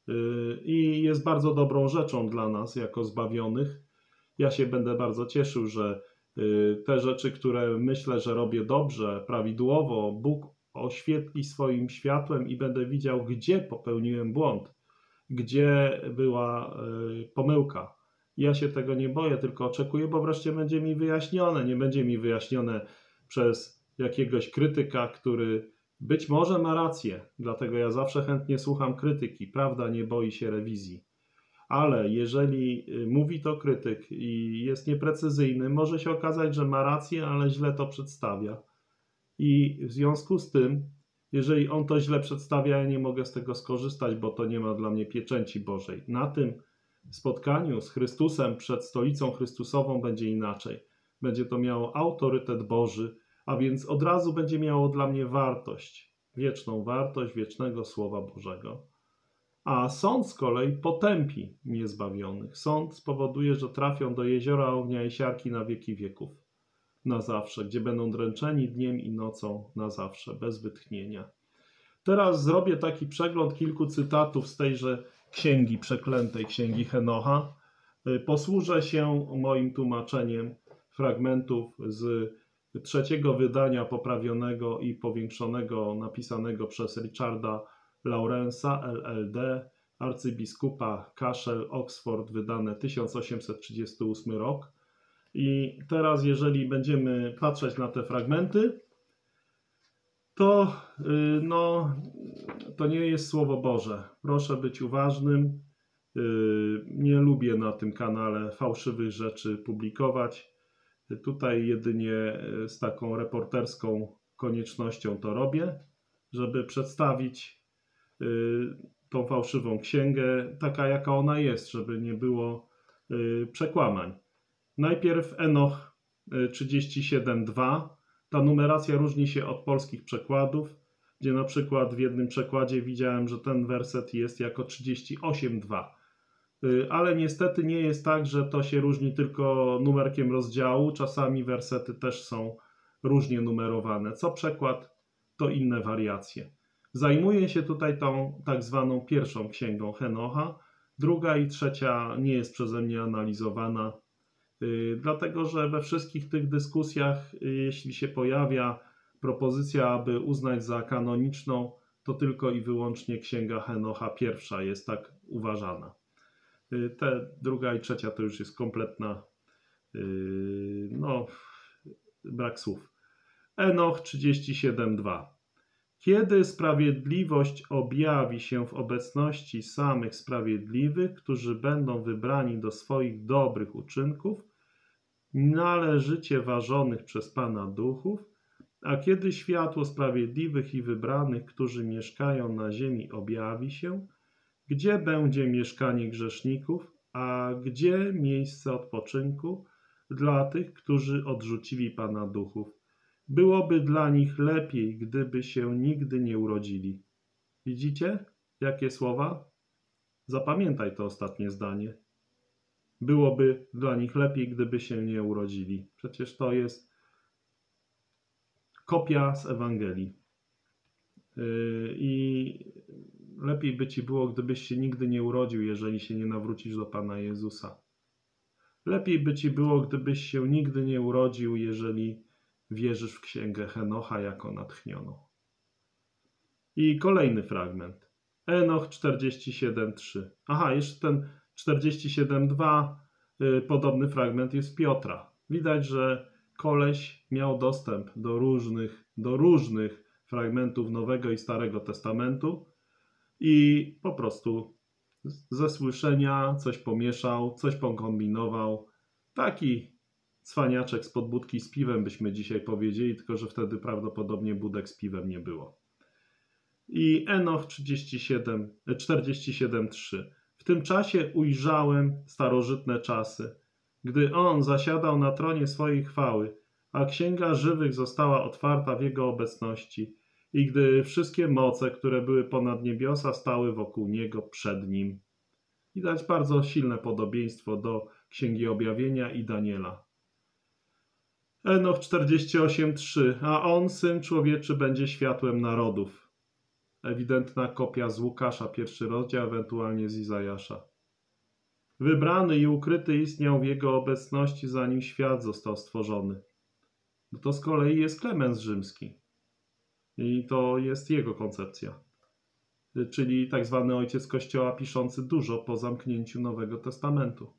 Speaker 1: i jest bardzo dobrą rzeczą dla nas jako zbawionych. Ja się będę bardzo cieszył, że te rzeczy, które myślę, że robię dobrze, prawidłowo, Bóg oświetli swoim światłem i będę widział, gdzie popełniłem błąd, gdzie była pomyłka. Ja się tego nie boję, tylko oczekuję, bo wreszcie będzie mi wyjaśnione. Nie będzie mi wyjaśnione przez jakiegoś krytyka, który być może ma rację, dlatego ja zawsze chętnie słucham krytyki. Prawda nie boi się rewizji. Ale jeżeli mówi to krytyk i jest nieprecyzyjny, może się okazać, że ma rację, ale źle to przedstawia. I w związku z tym, jeżeli on to źle przedstawia, ja nie mogę z tego skorzystać, bo to nie ma dla mnie pieczęci Bożej. Na tym spotkaniu z Chrystusem przed stolicą Chrystusową będzie inaczej. Będzie to miało autorytet Boży, a więc od razu będzie miało dla mnie wartość, wieczną wartość wiecznego Słowa Bożego. A sąd z kolei potępi niezbawionych. Sąd spowoduje, że trafią do jeziora ognia i siarki na wieki wieków. Na zawsze, gdzie będą dręczeni dniem i nocą na zawsze, bez wytchnienia. Teraz zrobię taki przegląd kilku cytatów z tejże księgi przeklętej, księgi Henocha. Posłużę się moim tłumaczeniem fragmentów z trzeciego wydania poprawionego i powiększonego, napisanego przez Richarda Lawrence'a, L L D, arcybiskupa Cashel, Oxford, wydane tysiąc osiemset trzydziesty ósmy rok. I teraz, jeżeli będziemy patrzeć na te fragmenty, to, no, to nie jest Słowo Boże. Proszę być uważnym. Nie lubię na tym kanale fałszywych rzeczy publikować. Tutaj jedynie z taką reporterską koniecznością to robię, żeby przedstawić tą fałszywą księgę taka, jaka ona jest, żeby nie było przekłamań. Najpierw Enoch trzydzieści siedem dwa. Ta numeracja różni się od polskich przekładów, gdzie na przykład w jednym przekładzie widziałem, że ten werset jest jako trzydzieści osiem dwa. Ale niestety nie jest tak, że to się różni tylko numerkiem rozdziału. Czasami wersety też są różnie numerowane. Co przekład, to inne wariacje. Zajmuję się tutaj tą tak zwaną pierwszą księgą Henocha. Druga i trzecia nie jest przeze mnie analizowana, dlatego że we wszystkich tych dyskusjach, jeśli się pojawia propozycja, aby uznać za kanoniczną, to tylko i wyłącznie księga Henocha pierwsza jest tak uważana. Te druga i trzecia to już jest kompletna, no, brak słów. Enoch trzydzieści siedem dwa. Kiedy sprawiedliwość objawi się w obecności samych sprawiedliwych, którzy będą wybrani do swoich dobrych uczynków, należycie ważonych przez Pana duchów, a kiedy światło sprawiedliwych i wybranych, którzy mieszkają na ziemi, objawi się, gdzie będzie mieszkanie grzeszników, a gdzie miejsce odpoczynku dla tych, którzy odrzucili Pana duchów. Byłoby dla nich lepiej, gdyby się nigdy nie urodzili. Widzicie, jakie słowa? Zapamiętaj to ostatnie zdanie. Byłoby dla nich lepiej, gdyby się nie urodzili. Przecież to jest kopia z Ewangelii. I lepiej by ci było, gdybyś się nigdy nie urodził, jeżeli się nie nawrócisz do Pana Jezusa. Lepiej by ci było, gdybyś się nigdy nie urodził, jeżeli wierzysz w księgę Henocha jako natchnioną. I kolejny fragment. Enoch czterdzieści siedem trzy. Aha, jeszcze ten czterdzieści siedem dwa, yy, podobny fragment jest Piotra. Widać, że koleś miał dostęp do różnych, do różnych fragmentów Nowego i Starego Testamentu i po prostu ze słyszenia coś pomieszał, coś pokombinował. Taki cwaniaczek z podbudki z piwem byśmy dzisiaj powiedzieli, tylko że wtedy prawdopodobnie budek z piwem nie było. I Enoch trzydzieści siedem, czterdzieści siedem trzy. W tym czasie ujrzałem starożytne czasy, gdy on zasiadał na tronie swojej chwały, a księga żywych została otwarta w jego obecności i gdy wszystkie moce, które były ponad niebiosa, stały wokół niego przed nim. Widać bardzo silne podobieństwo do Księgi Objawienia i Daniela. Enoch czterdzieści osiem trzy. A on, Syn Człowieczy, będzie światłem narodów. Ewidentna kopia z Łukasza, pierwszy rozdział, ewentualnie z Izajasza. Wybrany i ukryty istniał w jego obecności, zanim świat został stworzony. No to z kolei jest Klemens Rzymski. I to jest jego koncepcja. Czyli tak zwany ojciec Kościoła piszący dużo po zamknięciu Nowego Testamentu.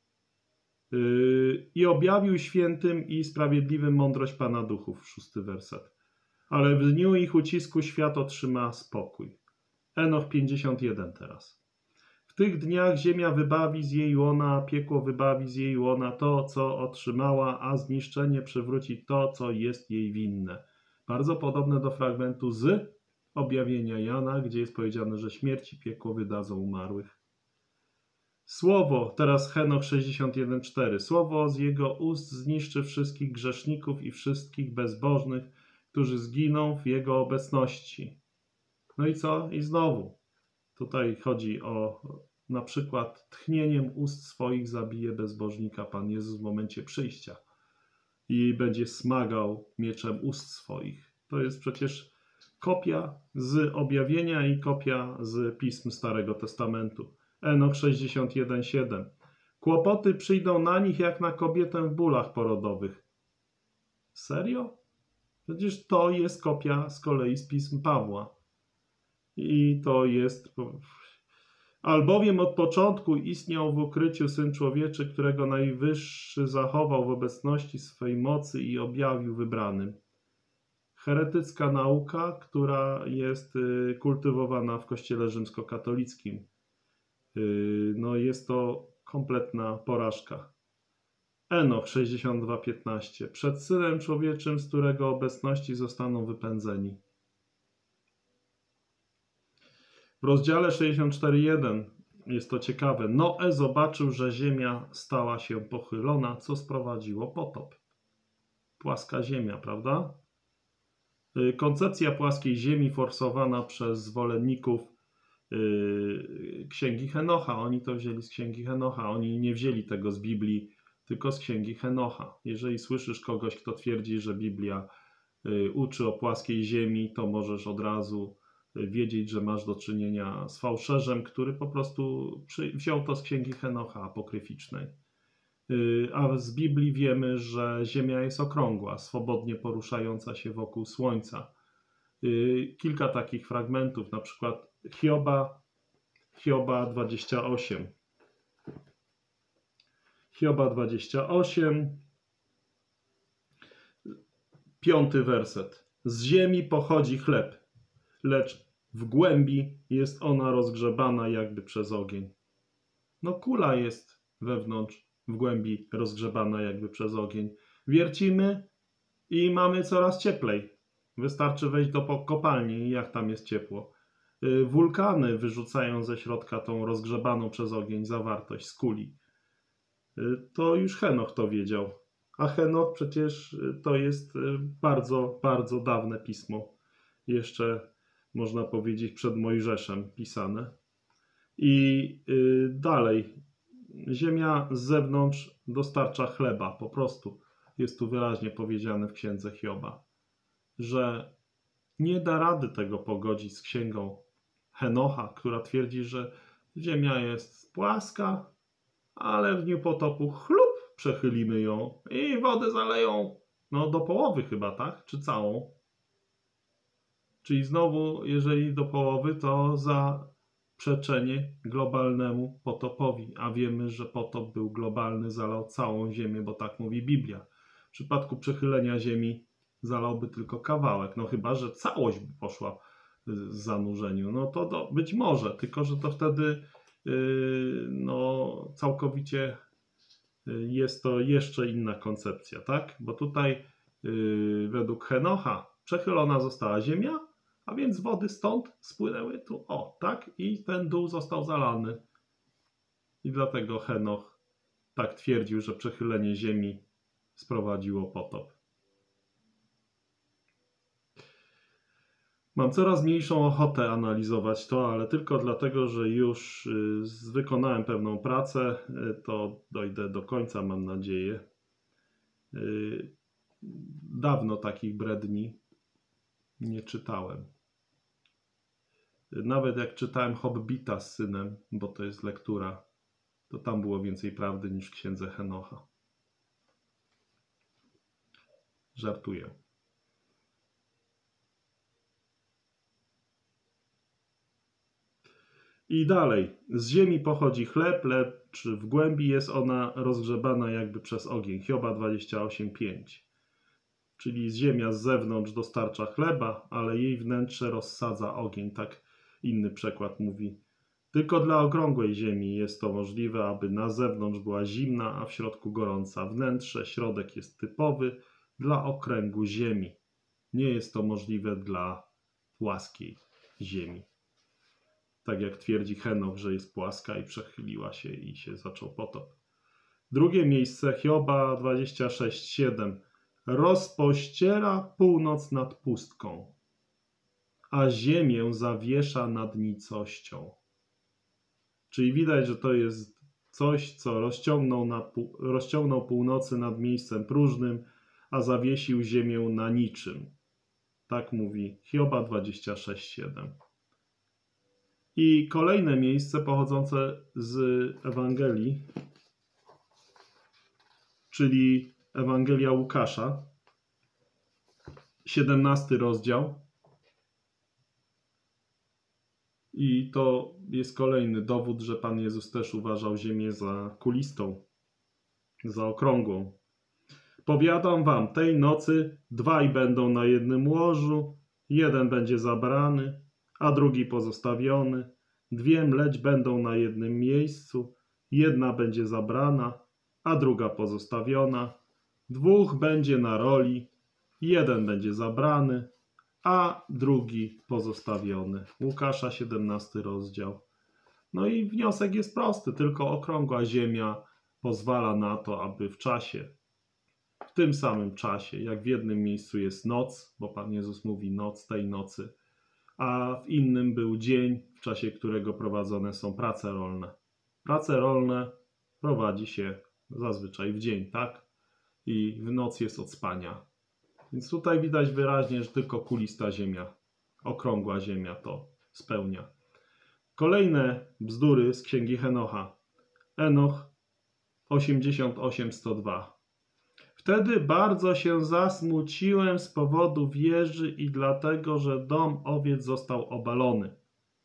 Speaker 1: I objawił świętym i sprawiedliwym mądrość Pana duchów, szósty werset. Ale w dniu ich ucisku świat otrzyma spokój. Enoch pięćdziesiąt jeden teraz. W tych dniach ziemia wybawi z jej łona, a piekło wybawi z jej łona to, co otrzymała, a zniszczenie przywróci to, co jest jej winne. Bardzo podobne do fragmentu z Objawienia Jana, gdzie jest powiedziane, że śmierć i piekło wydadzą umarłych. Słowo, teraz Henoch sześćdziesiąt jeden cztery. Słowo z jego ust zniszczy wszystkich grzeszników i wszystkich bezbożnych, którzy zginą w jego obecności. No i co? I znowu. Tutaj chodzi o na przykład tchnieniem ust swoich zabije bezbożnika Pan Jezus w momencie przyjścia i będzie smagał mieczem ust swoich. To jest przecież kopia z Objawienia i kopia z pism Starego Testamentu. Enoch sześćdziesiąt jeden siedem. Kłopoty przyjdą na nich jak na kobietę w bólach porodowych. Serio? Przecież to jest kopia z kolei z pism Pawła. I to jest... Albowiem od początku istniał w ukryciu Syn Człowieczy, którego Najwyższy zachował w obecności swej mocy i objawił wybranym. Heretycka nauka, która jest kultywowana w Kościele rzymskokatolickim. No jest to kompletna porażka. Enoch sześćdziesiąt dwa piętnaście. Przed Synem Człowieczym, z którego obecności zostaną wypędzeni. W rozdziale sześćdziesiąt cztery jeden jest to ciekawe. Noe zobaczył, że ziemia stała się pochylona, co sprowadziło potop. Płaska ziemia, prawda? Koncepcja płaskiej ziemi forsowana przez zwolenników yy, Księgi Henocha. Oni to wzięli z Księgi Henocha. Oni nie wzięli tego z Biblii, tylko z Księgi Henocha. Jeżeli słyszysz kogoś, kto twierdzi, że Biblia yy, uczy o płaskiej ziemi, to możesz od razu wiedzieć, że masz do czynienia z fałszerzem, który po prostu przy... wziął to z Księgi Henocha apokryficznej. A z Biblii wiemy, że Ziemia jest okrągła, swobodnie poruszająca się wokół Słońca. Kilka takich fragmentów, na przykład Hioba, Hioba dwadzieścia osiem. Hioba dwadzieścia osiem, piąty werset. Z ziemi pochodzi chleb, lecz w głębi jest ona rozgrzebana jakby przez ogień. No kula jest wewnątrz, w głębi rozgrzebana jakby przez ogień. Wiercimy i mamy coraz cieplej. Wystarczy wejść do kopalni i jak tam jest ciepło. Wulkany wyrzucają ze środka tą rozgrzebaną przez ogień zawartość z kuli. To już Henoch to wiedział. A Henoch przecież to jest bardzo, bardzo dawne pismo. Jeszcze można powiedzieć przed Mojżeszem pisane. I dalej. Ziemia z zewnątrz dostarcza chleba, po prostu. Jest tu wyraźnie powiedziane w księdze Hioba, że nie da rady tego pogodzić z księgą Henocha, która twierdzi, że Ziemia jest płaska, ale w dniu potopu chlup, przechylimy ją i wodę zaleją, no do połowy chyba, tak? Czy całą? Czyli znowu, jeżeli do połowy, to zaprzeczenie globalnemu potopowi, a wiemy, że potop był globalny, zalał całą Ziemię, bo tak mówi Biblia. W przypadku przechylenia Ziemi zalałby tylko kawałek, no chyba że całość by poszła w zanurzeniu, no to do, być może, tylko że to wtedy yy, no, całkowicie jest to jeszcze inna koncepcja, tak? Bo tutaj yy, według Henocha przechylona została Ziemia, a więc wody stąd spłynęły tu, o, tak? I ten dół został zalany. I dlatego Henoch tak twierdził, że przechylenie Ziemi sprowadziło potop. Mam coraz mniejszą ochotę analizować to, ale tylko dlatego, że już wykonałem pewną pracę, to dojdę do końca, mam nadzieję. Dawno takich bredni nie czytałem. Nawet jak czytałem Hobbita z synem, bo to jest lektura, to tam było więcej prawdy niż w księdze Henocha. Żartuję. I dalej. Z ziemi pochodzi chleb, lecz w głębi jest ona rozgrzebana jakby przez ogień. Hioba dwadzieścia osiem pięć. Czyli ziemia z zewnątrz dostarcza chleba, ale jej wnętrze rozsadza ogień. Tak inny przekład mówi. Tylko dla okrągłej ziemi jest to możliwe, aby na zewnątrz była zimna, a w środku gorąca. Wnętrze, środek jest typowy dla okręgu ziemi. Nie jest to możliwe dla płaskiej ziemi. Tak jak twierdzi Henoch, że jest płaska i przechyliła się i się zaczął potop. Drugie miejsce, Hioba dwadzieścia sześć siedem. Rozpościera północ nad pustką, a ziemię zawiesza nad nicością. Czyli widać, że to jest coś, co rozciągnął, na, rozciągnął północy nad miejscem próżnym, a zawiesił ziemię na niczym. Tak mówi Hioba dwadzieścia sześć siedem. I kolejne miejsce pochodzące z Ewangelii, czyli Ewangelia Łukasza, siedemnasty rozdział. I to jest kolejny dowód, że Pan Jezus też uważał ziemię za kulistą, za okrągłą. Powiadam wam, tej nocy dwaj będą na jednym łożu, jeden będzie zabrany, a drugi pozostawiony. Dwie mleć będą na jednym miejscu, jedna będzie zabrana, a druga pozostawiona. Dwóch będzie na roli, jeden będzie zabrany, a drugi pozostawiony. Łukasza, siedemnasty rozdział. No i wniosek jest prosty, tylko okrągła ziemia pozwala na to, aby w czasie, w tym samym czasie, jak w jednym miejscu jest noc, bo Pan Jezus mówi noc tej nocy, a w innym był dzień, w czasie którego prowadzone są prace rolne. Prace rolne prowadzi się zazwyczaj w dzień, tak? I w noc jest od spania. Więc tutaj widać wyraźnie, że tylko kulista ziemia, okrągła ziemia to spełnia. Kolejne bzdury z księgi Henocha. Enoch osiemdziesiąt osiem sto dwa. Wtedy bardzo się zasmuciłem z powodu wieży i dlatego, że dom owiec został obalony.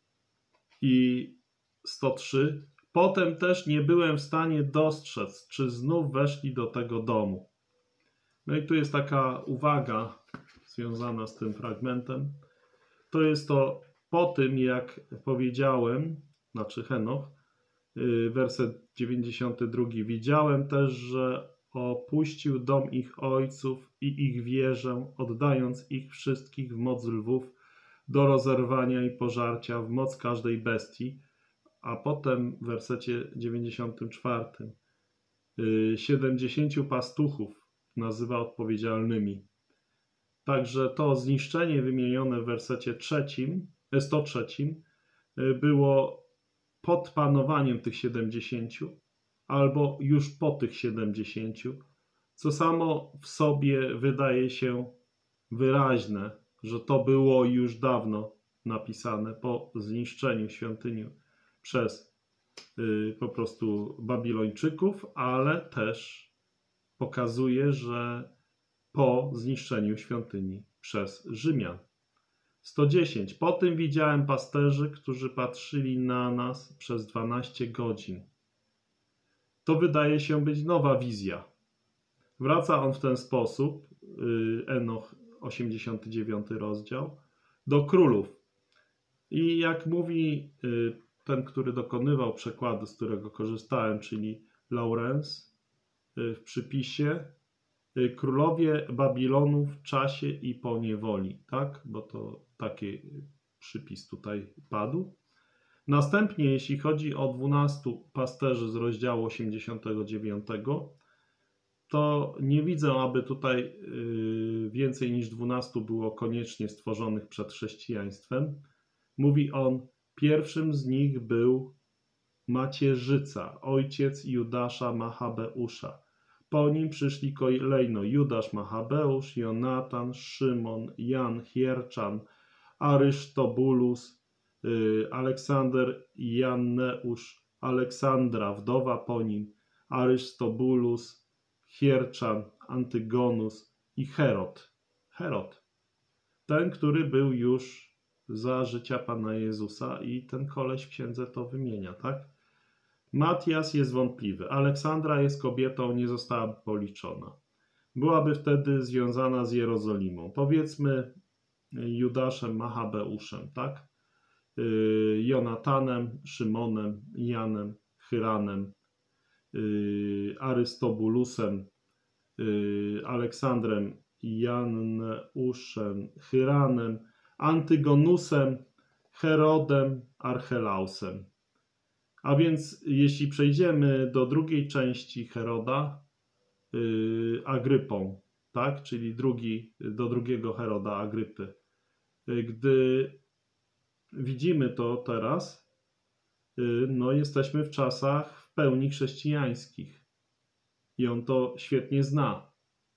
Speaker 1: I sto trzy. Potem też nie byłem w stanie dostrzec, czy znów weszli do tego domu. No i tu jest taka uwaga związana z tym fragmentem. To jest to po tym, jak powiedziałem, znaczy Henoch, werset dziewięćdziesiąty drugi. Widziałem też, że opuścił dom ich ojców i ich wieżę, oddając ich wszystkich w moc lwów do rozerwania i pożarcia, w moc każdej bestii. A potem w wersecie dziewięćdziesiątym czwartym siedemdziesięciu pastuchów nazywa odpowiedzialnymi. Także to zniszczenie wymienione w wersecie trzecim, sto trzecim było pod panowaniem tych siedemdziesięciu albo już po tych siedemdziesięciu, co samo w sobie wydaje się wyraźne, że to było już dawno napisane po zniszczeniu świątyni przez y, po prostu Babilończyków, ale też pokazuje, że po zniszczeniu świątyni przez Rzymian. sto dziesięć. Po tym widziałem pasterzy, którzy patrzyli na nas przez dwanaście godzin. To wydaje się być nowa wizja. Wraca on w ten sposób, Enoch, osiemdziesiąty dziewiąty rozdział, do królów. I jak mówi ten, który dokonywał przekładu, z którego korzystałem, czyli Laurence, w przypisie, królowie Babilonu w czasie i po niewoli, tak? Bo to taki przypis tutaj padł. Następnie, jeśli chodzi o dwunastu pasterzy z rozdziału osiemdziesiątego dziewiątego, to nie widzę, aby tutaj więcej niż dwunastu było koniecznie stworzonych przed chrześcijaństwem. Mówi on, pierwszym z nich był Macierzyca, ojciec Judasza Machabeusza. Po nim przyszli kolejno Judasz Machabeusz, Jonatan, Szymon, Jan Hierczan, Arysztobulus, yy, Aleksander Janneusz, Aleksandra, wdowa po nim, Arysztobulus, Hierczan, Antygonus i Herod. Herod. Ten, który był już za życia Pana Jezusa i ten koleś w księdze to wymienia, tak? Matias jest wątpliwy. Aleksandra jest kobietą, nie została policzona. Byłaby wtedy związana z Jerozolimą. Powiedzmy Judaszem Machabeuszem, tak? Yy, Jonatanem, Szymonem, Janem, Hyranem, yy, Arystobulusem, yy, Aleksandrem, Janneuszem, Hyranem, Antygonusem, Herodem, Archelausem. A więc jeśli przejdziemy do drugiej części Heroda, yy, Agrypą, tak? Czyli drugi, do drugiego Heroda, Agrypy. Yy, gdy widzimy to teraz, yy, no jesteśmy w czasach w pełni chrześcijańskich. I on to świetnie zna.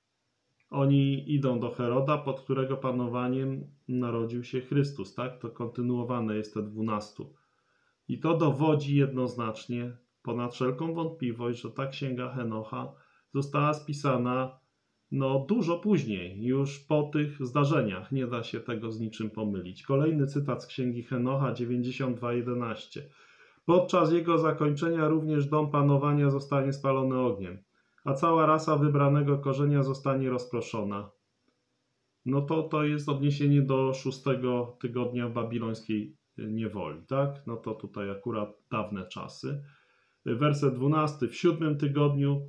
Speaker 1: Oni idą do Heroda, pod którego panowaniem narodził się Chrystus, tak? To kontynuowane jest te dwunastu. I to dowodzi jednoznacznie, ponad wszelką wątpliwość, że ta księga Henocha została spisana no, dużo później, już po tych zdarzeniach. Nie da się tego z niczym pomylić. Kolejny cytat z księgi Henocha dziewięćdziesiąt dwa jedenaście. Podczas jego zakończenia również dom panowania zostanie spalony ogniem, a cała rasa wybranego korzenia zostanie rozproszona. No to to jest odniesienie do szóstego tygodnia babilońskiej niewoli, tak? No to tutaj akurat dawne czasy. Werset dwunasty. W siódmym tygodniu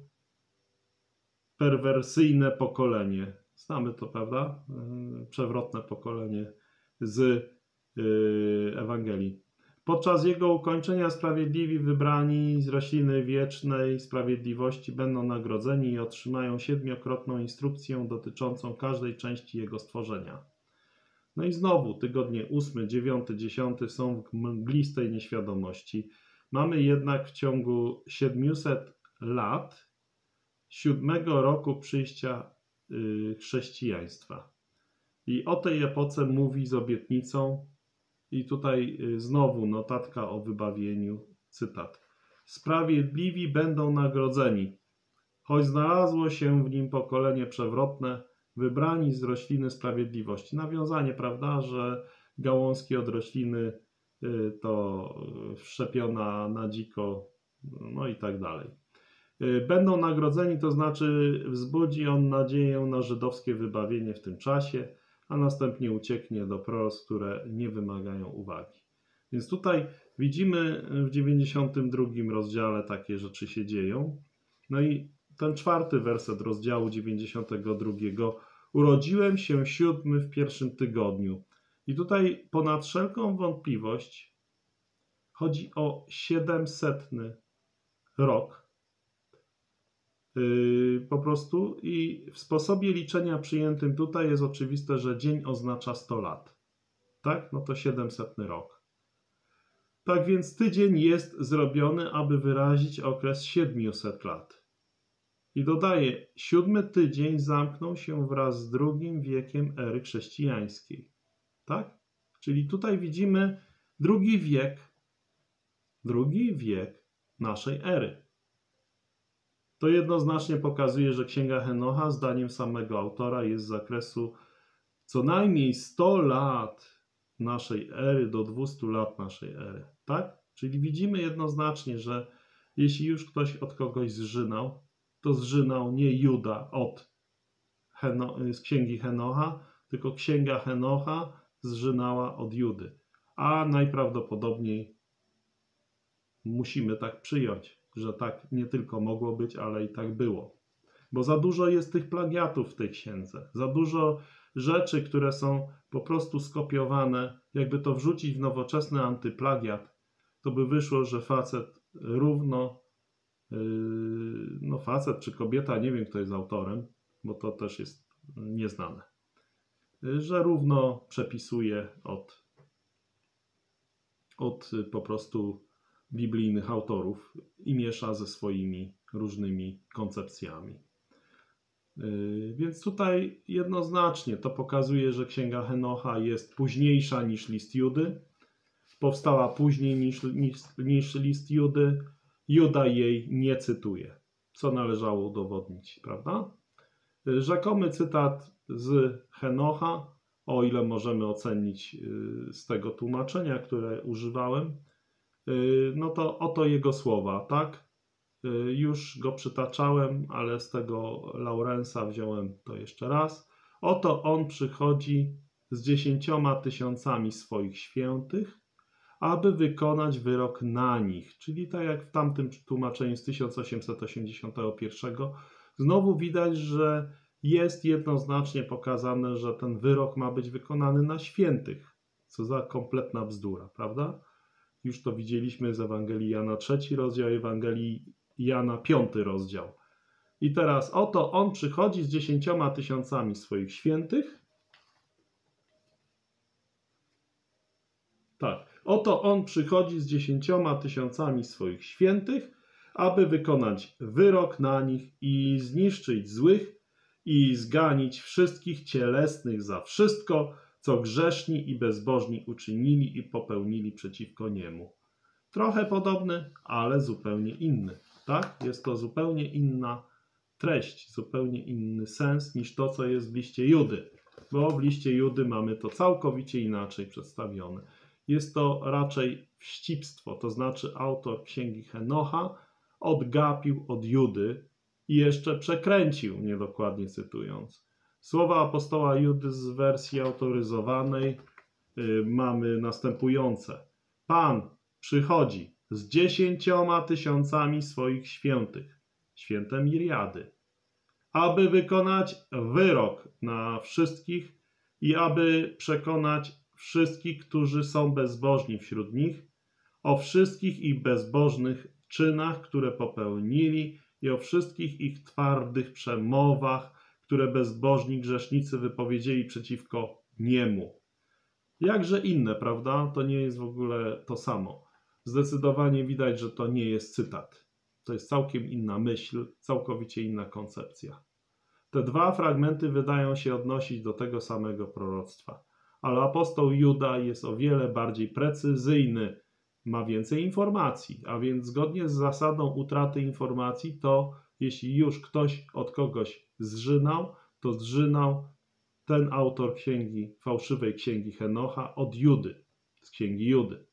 Speaker 1: perwersyjne pokolenie. Znamy to, prawda? Przewrotne pokolenie z Ewangelii. Podczas jego ukończenia sprawiedliwi wybrani z rośliny wiecznej sprawiedliwości będą nagrodzeni i otrzymają siedmiokrotną instrukcję dotyczącą każdej części jego stworzenia. No i znowu tygodnie ósmy, dziewiąty, dziesiąty są w mglistej nieświadomości. Mamy jednak w ciągu siedmiuset lat siódmego roku przyjścia yy, chrześcijaństwa. I o tej epoce mówi z obietnicą i tutaj yy, znowu notatka o wybawieniu, cytat. Sprawiedliwi będą nagrodzeni, choć znalazło się w nim pokolenie przewrotne, wybrani z rośliny sprawiedliwości. Nawiązanie, prawda, że gałązki od rośliny y, to wszczepiona na dziko, no i tak dalej. Y, będą nagrodzeni, to znaczy wzbudzi on nadzieję na żydowskie wybawienie w tym czasie, a następnie ucieknie do proroctw, które nie wymagają uwagi. Więc tutaj widzimy w dziewięćdziesiątym drugim rozdziale takie rzeczy się dzieją. No i ten czwarty werset rozdziału dziewięćdziesiątego drugiego. Urodziłem się siódmy w pierwszym tygodniu. I tutaj ponad wszelką wątpliwość chodzi o siedemsetny rok. Yy, po prostu i w sposobie liczenia przyjętym tutaj jest oczywiste, że dzień oznacza sto lat. Tak? No to siedemsetny rok. Tak więc tydzień jest zrobiony, aby wyrazić okres siedmiuset lat. I dodaje, siódmy tydzień zamknął się wraz z drugim wiekiem ery chrześcijańskiej. Tak? Czyli tutaj widzimy drugi wiek, drugi wiek naszej ery. To jednoznacznie pokazuje, że Księga Henocha, zdaniem samego autora, jest z zakresu co najmniej sto lat naszej ery do dwustu lat naszej ery. Tak? Czyli widzimy jednoznacznie, że jeśli już ktoś od kogoś zżynał, to zżynał nie Juda od Heno, z Księgi Henocha, tylko Księga Henocha zżynała od Judy. A najprawdopodobniej musimy tak przyjąć, że tak nie tylko mogło być, ale i tak było. Bo za dużo jest tych plagiatów w tej księdze. Za dużo rzeczy, które są po prostu skopiowane. Jakby to wrzucić w nowoczesny antyplagiat, to by wyszło, że facet równo, yy, no facet czy kobieta, nie wiem kto jest autorem, bo to też jest nieznane, że równo przepisuje od, od po prostu biblijnych autorów i miesza ze swoimi różnymi koncepcjami. Yy, więc tutaj jednoznacznie to pokazuje, że Księga Henocha jest późniejsza niż list Judy. Powstała później niż, niż, niż list Judy. Juda jej nie cytuje, co należało udowodnić, prawda? Yy, rzekomy cytat z Henocha, o ile możemy ocenić yy, z tego tłumaczenia, które używałem, yy, no to oto jego słowa, tak? Już go przytaczałem, ale z tego Laurensa wziąłem to jeszcze raz. Oto on przychodzi z dziesięcioma tysiącami swoich świętych, aby wykonać wyrok na nich. Czyli tak jak w tamtym tłumaczeniu z tysiąc osiemset osiemdziesiątego pierwszego, znowu widać, że jest jednoznacznie pokazane, że ten wyrok ma być wykonany na świętych. Co za kompletna bzdura, prawda? Już to widzieliśmy z Ewangelii Jana trzeci rozdział, Ewangelii Jana piąty rozdział. I teraz oto on przychodzi z dziesięcioma tysiącami swoich świętych. Tak, oto on przychodzi z dziesięcioma tysiącami swoich świętych, aby wykonać wyrok na nich i zniszczyć złych i zganić wszystkich cielesnych za wszystko, co grzeszni i bezbożni uczynili i popełnili przeciwko niemu. Trochę podobny, ale zupełnie inny. Tak? Jest to zupełnie inna treść, zupełnie inny sens niż to, co jest w liście Judy. Bo w liście Judy mamy to całkowicie inaczej przedstawione. Jest to raczej wścibstwo, to znaczy autor Księgi Henocha odgapił od Judy i jeszcze przekręcił, niedokładnie cytując. Słowa apostoła Judy z wersji autoryzowanej yy, mamy następujące. Pan przychodzi z dziesięcioma tysiącami swoich świętych, święte Miriady, aby wykonać wyrok na wszystkich i aby przekonać wszystkich, którzy są bezbożni wśród nich, o wszystkich ich bezbożnych czynach, które popełnili i o wszystkich ich twardych przemowach, które bezbożni grzesznicy wypowiedzieli przeciwko niemu. Jakże inne, prawda? To nie jest w ogóle to samo. Zdecydowanie widać, że to nie jest cytat. To jest całkiem inna myśl, całkowicie inna koncepcja. Te dwa fragmenty wydają się odnosić do tego samego proroctwa, ale apostoł Juda jest o wiele bardziej precyzyjny, ma więcej informacji, a więc zgodnie z zasadą utraty informacji, to jeśli już ktoś od kogoś zżynał, to zżynał ten autor księgi, fałszywej księgi Henocha od Judy, z księgi Judy.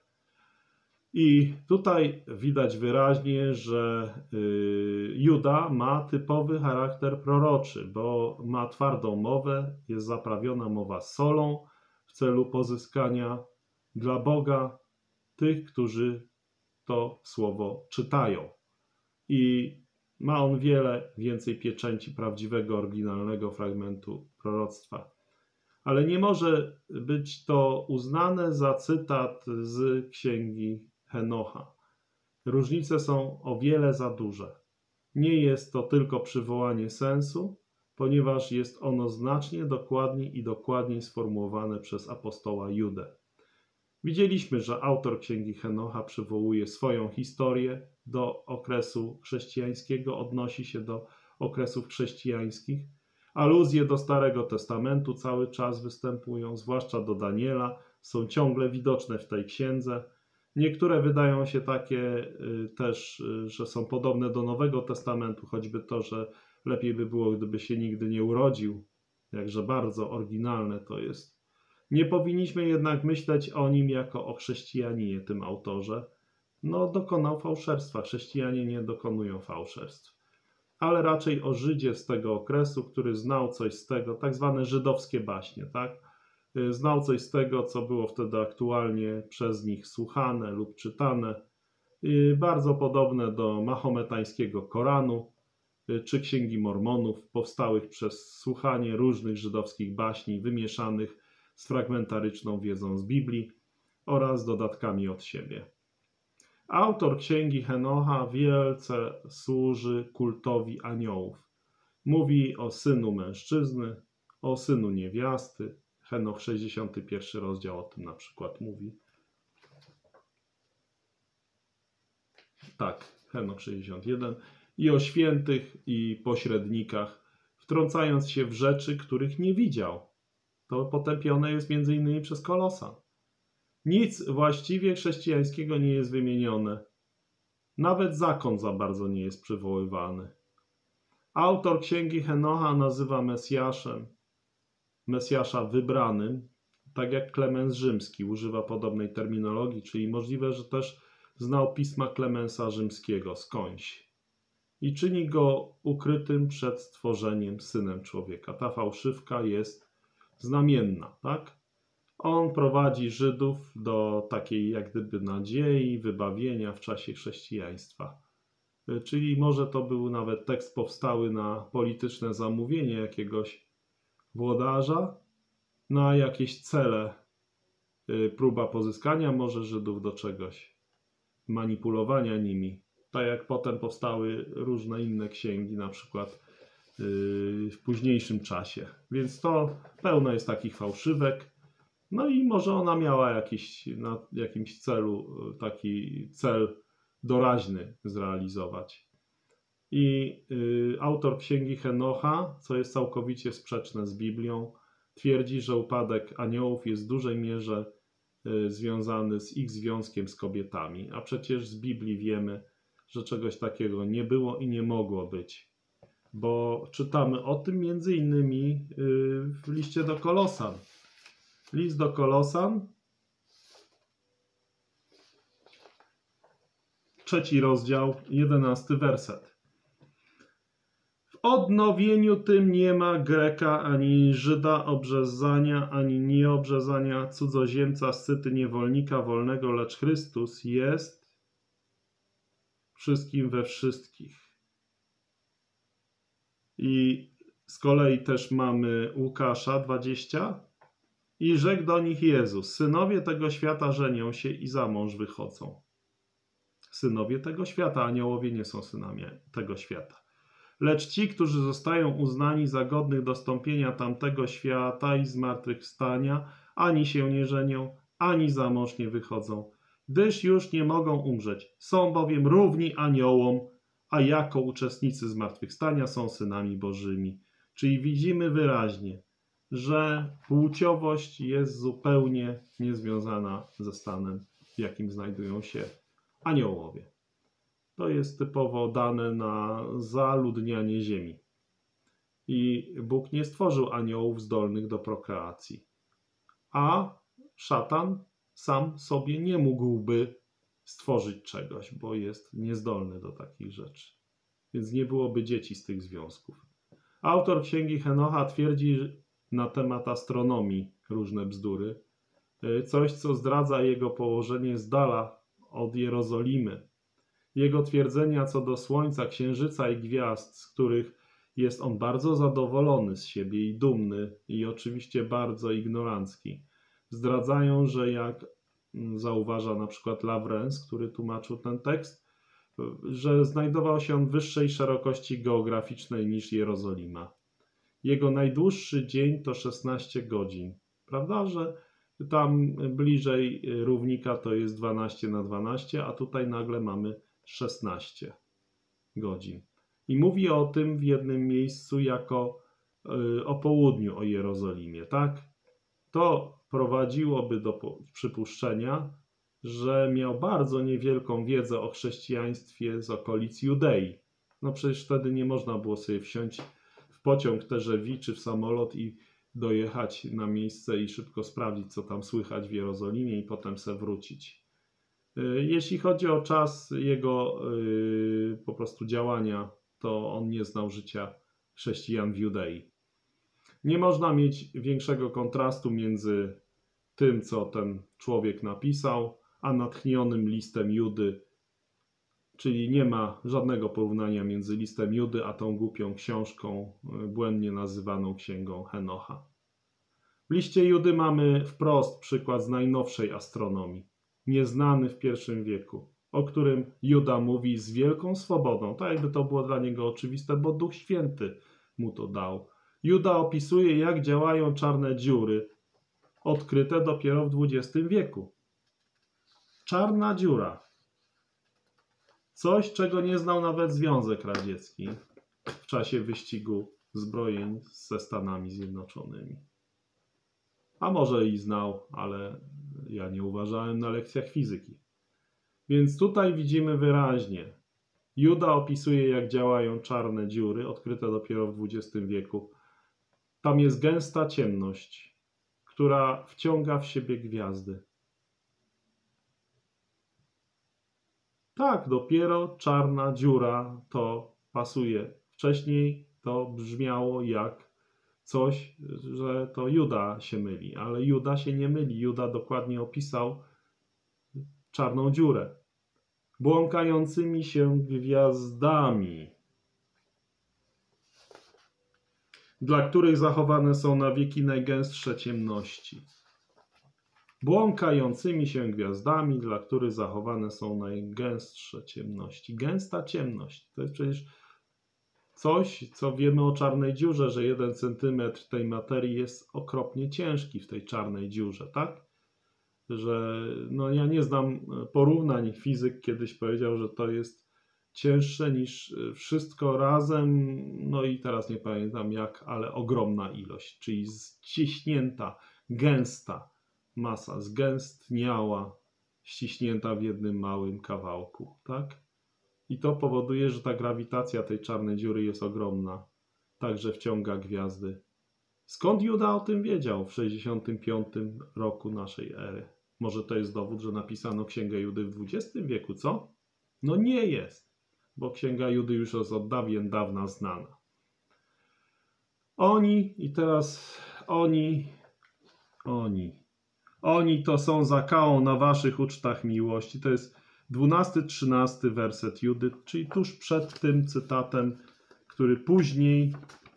Speaker 1: I tutaj widać wyraźnie, że Juda ma typowy charakter proroczy, bo ma twardą mowę, jest zaprawiona mowa solą w celu pozyskania dla Boga tych, którzy to słowo czytają. I ma on wiele więcej pieczęci prawdziwego, oryginalnego fragmentu proroctwa. Ale nie może być to uznane za cytat z księgi Henocha. Różnice są o wiele za duże. Nie jest to tylko przywołanie sensu, ponieważ jest ono znacznie dokładniej i dokładniej sformułowane przez apostoła Judę. Widzieliśmy, że autor księgi Henocha przywołuje swoją historię do okresu chrześcijańskiego, odnosi się do okresów chrześcijańskich. Aluzje do Starego Testamentu cały czas występują, zwłaszcza do Daniela. są ciągle widoczne w tej księdze. Niektóre wydają się takie też, że są podobne do Nowego Testamentu, choćby to, że lepiej by było, gdyby się nigdy nie urodził. Jakże bardzo oryginalne to jest. Nie powinniśmy jednak myśleć o nim jako o chrześcijaninie, tym autorze. No, dokonał fałszerstwa. Chrześcijanie nie dokonują fałszerstw. Ale raczej o Żydzie z tego okresu, który znał coś z tego, tak zwane żydowskie baśnie, tak? Znał coś z tego, co było wtedy aktualnie przez nich słuchane lub czytane. Bardzo podobne do mahometańskiego Koranu czy Księgi Mormonów, powstałych przez słuchanie różnych żydowskich baśni wymieszanych z fragmentaryczną wiedzą z Biblii oraz dodatkami od siebie. Autor Księgi Henocha wielce służy kultowi aniołów. Mówi o synu mężczyzny, o synu niewiasty. Henoch sześćdziesiąty pierwszy rozdział o tym na przykład mówi. Tak, Henoch sześćdziesiąty jeden. I o świętych i pośrednikach, wtrącając się w rzeczy, których nie widział. To potępione jest między innymi przez Kolosan. Nic właściwie chrześcijańskiego nie jest wymienione. Nawet zakon za bardzo nie jest przywoływany. Autor Księgi Henocha nazywa Mesjaszem, Mesjasza wybranym, tak jak Klemens Rzymski używa podobnej terminologii, czyli możliwe, że też znał pisma Klemensa Rzymskiego skądś. I czyni go ukrytym przed stworzeniem synem człowieka. Ta fałszywka jest znamienna, tak? On prowadzi Żydów do takiej jak gdyby nadziei, wybawienia w czasie chrześcijaństwa. Czyli może to był nawet tekst powstały na polityczne zamówienie jakiegoś włodarza, na jakieś cele, próba pozyskania może Żydów do czegoś, manipulowania nimi. Tak jak potem powstały różne inne księgi, na przykład w późniejszym czasie. Więc to pełno jest takich fałszywek. No i może ona miała jakiś, na jakimś celu, taki cel doraźny zrealizować. I y, autor Księgi Henocha, co jest całkowicie sprzeczne z Biblią, twierdzi, że upadek aniołów jest w dużej mierze y, związany z ich związkiem z kobietami. A przecież z Biblii wiemy, że czegoś takiego nie było i nie mogło być. Bo czytamy o tym między innymi y, w liście do Kolosan. List do Kolosan, trzeci rozdział, jedenasty werset. W odnowieniu tym nie ma Greka, ani Żyda obrzezania, ani nieobrzezania, cudzoziemca, scyty, niewolnika, wolnego, lecz Chrystus jest wszystkim we wszystkich. I z kolei też mamy Łukasza dwadzieścia. I rzekł do nich Jezus: synowie tego świata żenią się i za mąż wychodzą. Synowie tego świata, aniołowie nie są synami tego świata. Lecz ci, którzy zostają uznani za godnych dostąpienia tamtego świata i zmartwychwstania, ani się nie żenią, ani za mąż nie wychodzą, gdyż już nie mogą umrzeć. Są bowiem równi aniołom, a jako uczestnicy zmartwychwstania są synami bożymi. Czyli widzimy wyraźnie, że płciowość jest zupełnie niezwiązana ze stanem, w jakim znajdują się aniołowie. To jest typowo dane na zaludnianie ziemi. I Bóg nie stworzył aniołów zdolnych do prokreacji. A szatan sam sobie nie mógłby stworzyć czegoś, bo jest niezdolny do takich rzeczy. Więc nie byłoby dzieci z tych związków. Autor Księgi Henocha twierdzi na temat astronomii różne bzdury. Coś, co zdradza jego położenie z dala od Jerozolimy. Jego twierdzenia co do Słońca, Księżyca i gwiazd, z których jest on bardzo zadowolony z siebie i dumny i oczywiście bardzo ignorancki, zdradzają, że jak zauważa na przykład Lawrence, który tłumaczył ten tekst, że znajdował się on w wyższej szerokości geograficznej niż Jerozolima. Jego najdłuższy dzień to szesnaście godzin. Prawda, że tam bliżej równika to jest dwanaście na dwanaście, a tutaj nagle mamy szesnaście godzin. I mówi o tym w jednym miejscu jako o południu o Jerozolimie, tak? To prowadziłoby do przypuszczenia, że miał bardzo niewielką wiedzę o chrześcijaństwie z okolic Judei. No przecież wtedy nie można było sobie wsiąść w pociąg Térzewi czy w samolot i dojechać na miejsce i szybko sprawdzić, co tam słychać w Jerozolimie i potem se wrócić. Jeśli chodzi o czas jego yy, po prostu działania, to on nie znał życia chrześcijan w Judei. Nie można mieć większego kontrastu między tym, co ten człowiek napisał, a natchnionym listem Judy, czyli nie ma żadnego porównania między listem Judy a tą głupią książką, błędnie nazywaną Księgą Henocha. W liście Judy mamy wprost przykład z najnowszej astronomii, nieznany w pierwszym wieku, o którym Juda mówi z wielką swobodą, tak jakby to było dla niego oczywiste, bo Duch Święty mu to dał. Juda opisuje, jak działają czarne dziury, odkryte dopiero w dwudziestym wieku. Czarna dziura. Coś, czego nie znał nawet Związek Radziecki w czasie wyścigu zbrojeń ze Stanami Zjednoczonymi. A może i znał, ale ja nie uważałem na lekcjach fizyki. Więc tutaj widzimy wyraźnie, Juda opisuje, jak działają czarne dziury, odkryte dopiero w dwudziestym wieku. Tam jest gęsta ciemność, która wciąga w siebie gwiazdy. Tak, dopiero czarna dziura to pasuje. Wcześniej to brzmiało jak coś, że to Juda się myli, ale Juda się nie myli. Juda dokładnie opisał czarną dziurę. Błąkającymi się gwiazdami, dla których zachowane są na wieki najgęstsze ciemności. Błąkającymi się gwiazdami, dla których zachowane są najgęstsze ciemności. Gęsta ciemność. To jest przecież coś, co wiemy o czarnej dziurze, że jeden centymetr tej materii jest okropnie ciężki w tej czarnej dziurze, tak? Że no ja nie znam porównań. Fizyk kiedyś powiedział, że to jest cięższe niż wszystko razem, no i teraz nie pamiętam jak, ale ogromna ilość, czyli ściśnięta, gęsta masa, zgęstniała, ściśnięta w jednym małym kawałku, tak? I to powoduje, że ta grawitacja tej czarnej dziury jest ogromna, także wciąga gwiazdy. Skąd Juda o tym wiedział w sześćdziesiątym piątym roku naszej ery? Może to jest dowód, że napisano Księgę Judy w dwudziestym wieku, co? No nie jest, bo Księga Judy już jest od dawien dawna znana. Oni i teraz oni, oni, oni to są zakałą na waszych ucztach miłości. To jest dwunasty, trzynasty werset Judy, czyli tuż przed tym cytatem, który później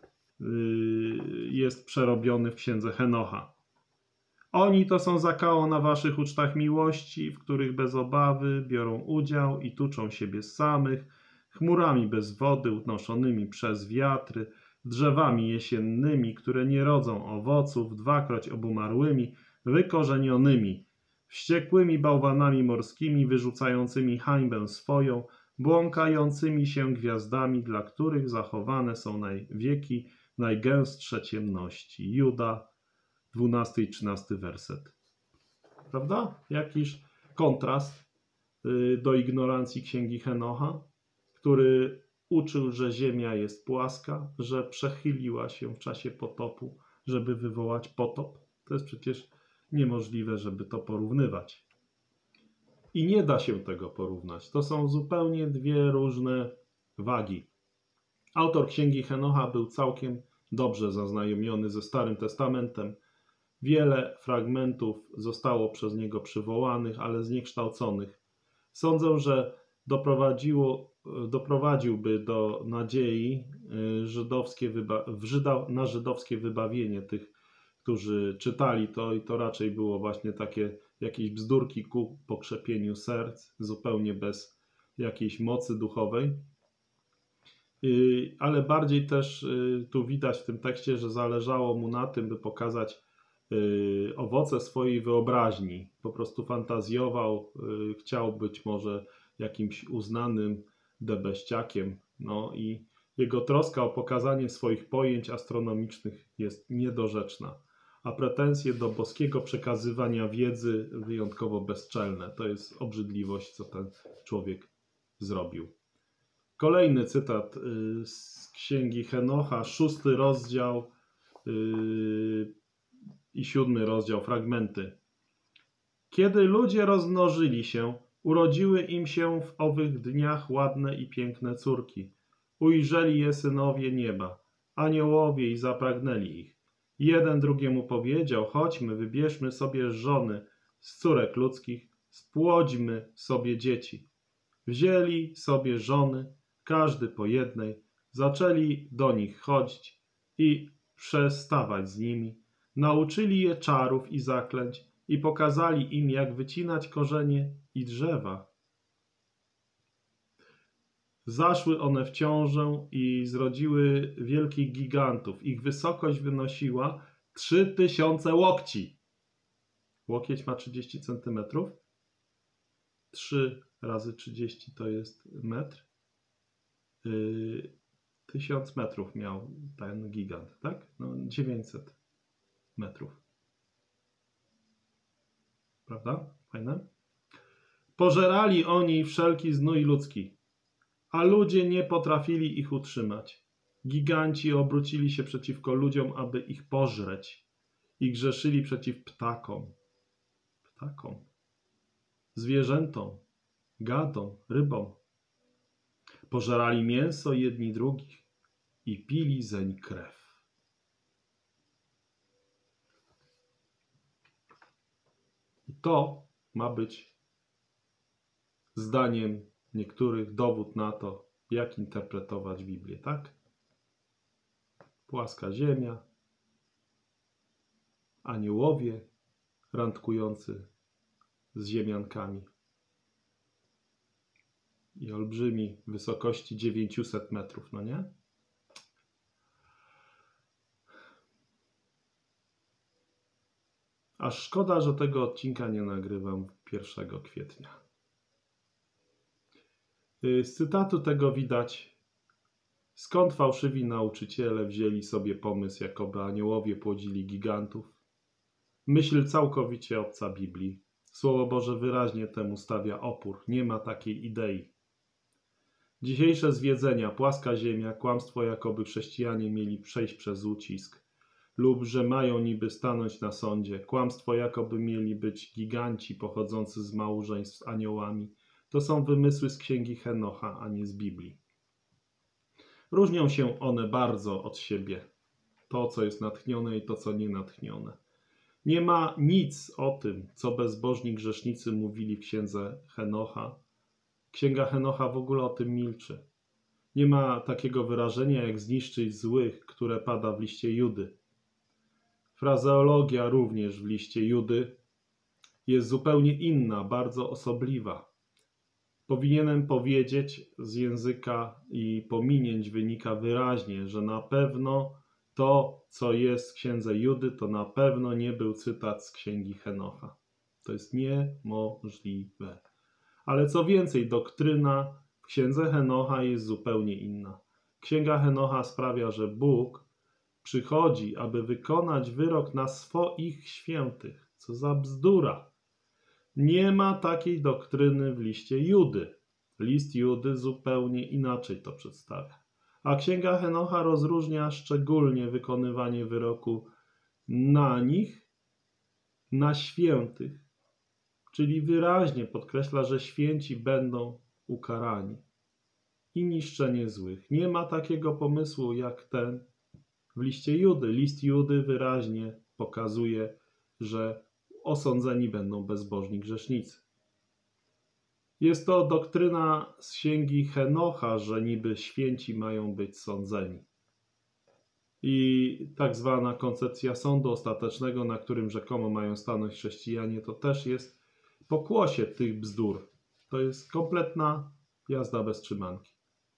Speaker 1: jest przerobiony w Księdze Henocha. Oni to są zakałą na waszych ucztach miłości, w których bez obawy biorą udział i tuczą siebie samych, chmurami bez wody unoszonymi przez wiatry, drzewami jesiennymi, które nie rodzą owoców, dwakroć obumarłymi, wykorzenionymi, wściekłymi bałwanami morskimi, wyrzucającymi hańbę swoją, błąkającymi się gwiazdami, dla których zachowane są na wieki najgęstsze ciemności. Juda, dwunasty i trzynasty werset. Prawda? Jakiż kontrast do ignorancji Księgi Henocha, który uczył, że ziemia jest płaska, że przechyliła się w czasie potopu, żeby wywołać potop. To jest przecież niemożliwe, żeby to porównywać. I nie da się tego porównać. To są zupełnie dwie różne wagi. Autor Księgi Henocha był całkiem dobrze zaznajomiony ze Starym Testamentem. Wiele fragmentów zostało przez niego przywołanych, ale zniekształconych. Sądzę, że doprowadziło, doprowadziłby do nadziei żydowskie wyba- Żyda, na żydowskie wybawienie tych, którzy czytali to, i to raczej było właśnie takie jakieś bzdurki ku pokrzepieniu serc, zupełnie bez jakiejś mocy duchowej. Ale bardziej też tu widać w tym tekście, że zależało mu na tym, by pokazać owoce swojej wyobraźni. Po prostu fantazjował, chciał być może jakimś uznanym debeściakiem. No i jego troska o pokazanie swoich pojęć astronomicznych jest niedorzeczna. a pretensje do boskiego przekazywania wiedzy wyjątkowo bezczelne. To jest obrzydliwość, co ten człowiek zrobił. Kolejny cytat z Księgi Henocha, szósty rozdział i siódmy rozdział, fragmenty. Kiedy ludzie rozmnożyli się, urodziły im się w owych dniach ładne i piękne córki. Ujrzeli je synowie nieba, aniołowie i zapragnęli ich. Jeden drugiemu powiedział, chodźmy, wybierzmy sobie żony z córek ludzkich, spłodźmy sobie dzieci. Wzięli sobie żony, każdy po jednej, zaczęli do nich chodzić i przestawać z nimi. Nauczyli je czarów i zaklęć i pokazali im, jak wycinać korzenie i drzewa. Zaszły one w ciążę i zrodziły wielkich gigantów. Ich wysokość wynosiła trzy tysiące łokci. Łokieć ma trzydzieści centymetrów. trzy razy trzydzieści to jest metr. Yy, tysiąc metrów miał ten gigant, tak? No, dziewięćset metrów. Prawda? Fajne? Pożerali oni wszelki znój ludzki, a ludzie nie potrafili ich utrzymać. Giganci obrócili się przeciwko ludziom, aby ich pożreć i grzeszyli przeciw ptakom. Ptakom. Zwierzętom, gadom, rybom. Pożerali mięso jedni drugich i pili zeń krew. I to ma być zdaniem niektórych dowód na to, jak interpretować Biblię, tak? Płaska ziemia, aniołowie randkujący z ziemiankami i olbrzymi wysokości dziewięćset metrów, no nie? Aż szkoda, że tego odcinka nie nagrywam pierwszego kwietnia. Z cytatu tego widać, skąd fałszywi nauczyciele wzięli sobie pomysł, jakoby aniołowie płodzili gigantów. Myśl całkowicie obca Biblii. Słowo Boże wyraźnie temu stawia opór. Nie ma takiej idei. Dzisiejsze zwiedzenia, płaska ziemia, kłamstwo, jakoby chrześcijanie mieli przejść przez ucisk lub że mają niby stanąć na sądzie, kłamstwo, jakoby mieli być giganci pochodzący z małżeństw z aniołami, to są wymysły z Księgi Henocha, a nie z Biblii. Różnią się one bardzo od siebie. To, co jest natchnione i to, co nie natchnione. Nie ma nic o tym, co bezbożni grzesznicy mówili w Księdze Henocha. Księga Henocha w ogóle o tym milczy. Nie ma takiego wyrażenia, jak zniszczyć złych, które pada w liście Judy. Frazeologia również w liście Judy jest zupełnie inna, bardzo osobliwa. Powinienem powiedzieć z języka i pominięć wynika wyraźnie, że na pewno to, co jest w księdze Judy, to na pewno nie był cytat z Księgi Henocha. To jest niemożliwe. Ale co więcej, doktryna w księdze Henocha jest zupełnie inna. Księga Henocha sprawia, że Bóg przychodzi, aby wykonać wyrok na swoich świętych. Co za bzdura. Nie ma takiej doktryny w liście Judy. List Judy zupełnie inaczej to przedstawia. A Księga Henocha rozróżnia szczególnie wykonywanie wyroku na nich, na świętych, czyli wyraźnie podkreśla, że święci będą ukarani i niszczenie złych. Nie ma takiego pomysłu jak ten w liście Judy. List Judy wyraźnie pokazuje, że osądzeni będą bezbożni grzesznicy. Jest to doktryna z Księgi Henocha, że niby święci mają być sądzeni. I tak zwana koncepcja sądu ostatecznego, na którym rzekomo mają stanąć chrześcijanie, to też jest pokłosie tych bzdur. To jest kompletna jazda bez trzymanki.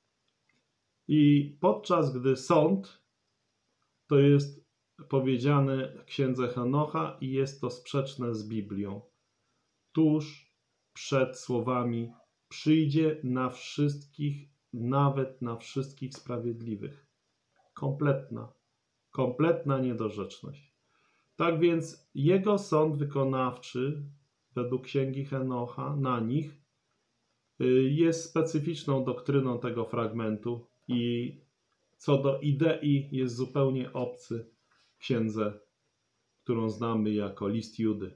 Speaker 1: I podczas gdy sąd to jest powiedziane w Księdze Henocha i jest to sprzeczne z Biblią. Tuż przed słowami przyjdzie na wszystkich, nawet na wszystkich sprawiedliwych. Kompletna, kompletna niedorzeczność. Tak więc jego sąd wykonawczy według Księgi Henocha na nich jest specyficzną doktryną tego fragmentu i co do idei jest zupełnie obcy księdze, którą znamy jako list Judy.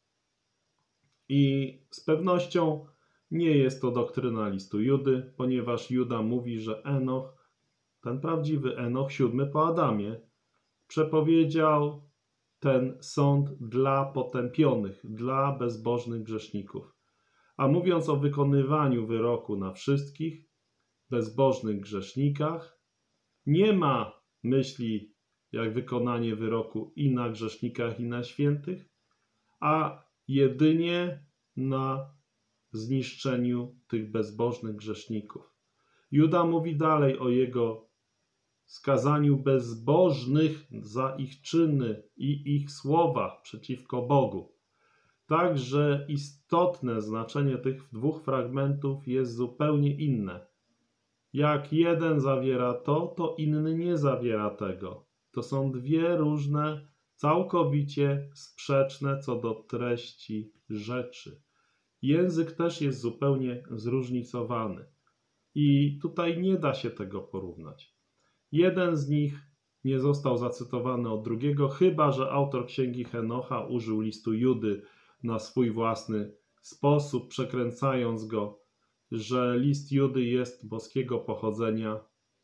Speaker 1: I z pewnością nie jest to doktryna listu Judy, ponieważ Juda mówi, że Enoch, ten prawdziwy Enoch, siódmy po Adamie, przepowiedział ten sąd dla potępionych, dla bezbożnych grzeszników. A mówiąc o wykonywaniu wyroku na wszystkich bezbożnych grzesznikach, nie ma myśli jak wykonanie wyroku i na grzesznikach, i na świętych, a jedynie na zniszczeniu tych bezbożnych grzeszników. Juda mówi dalej o jego skazaniu bezbożnych za ich czyny i ich słowa przeciwko Bogu. Także istotne znaczenie tych dwóch fragmentów jest zupełnie inne. Jak jeden zawiera to, to inny nie zawiera tego. To są dwie różne, całkowicie sprzeczne co do treści rzeczy. Język też jest zupełnie zróżnicowany. I tutaj nie da się tego porównać. Jeden z nich nie został zacytowany od drugiego, chyba że autor Księgi Henocha użył listu Judy na swój własny sposób, przekręcając go, że list Judy jest boskiego pochodzenia,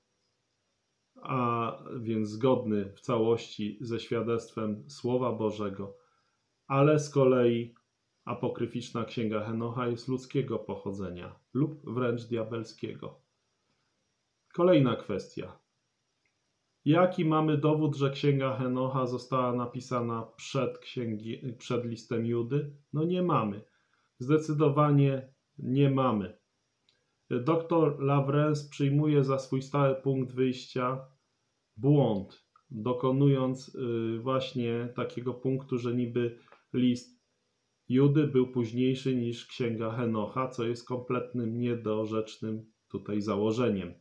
Speaker 1: a więc zgodny w całości ze świadectwem Słowa Bożego, ale z kolei apokryficzna Księga Henocha jest ludzkiego pochodzenia lub wręcz diabelskiego. Kolejna kwestia. Jaki mamy dowód, że Księga Henocha została napisana przed, księgi, przed listem Judy? No nie mamy. Zdecydowanie nie mamy. Doktor Lawrence przyjmuje za swój stały punkt wyjścia błąd, dokonując właśnie takiego punktu, że niby list Judy był późniejszy niż Księga Henocha, co jest kompletnym niedorzecznym tutaj założeniem.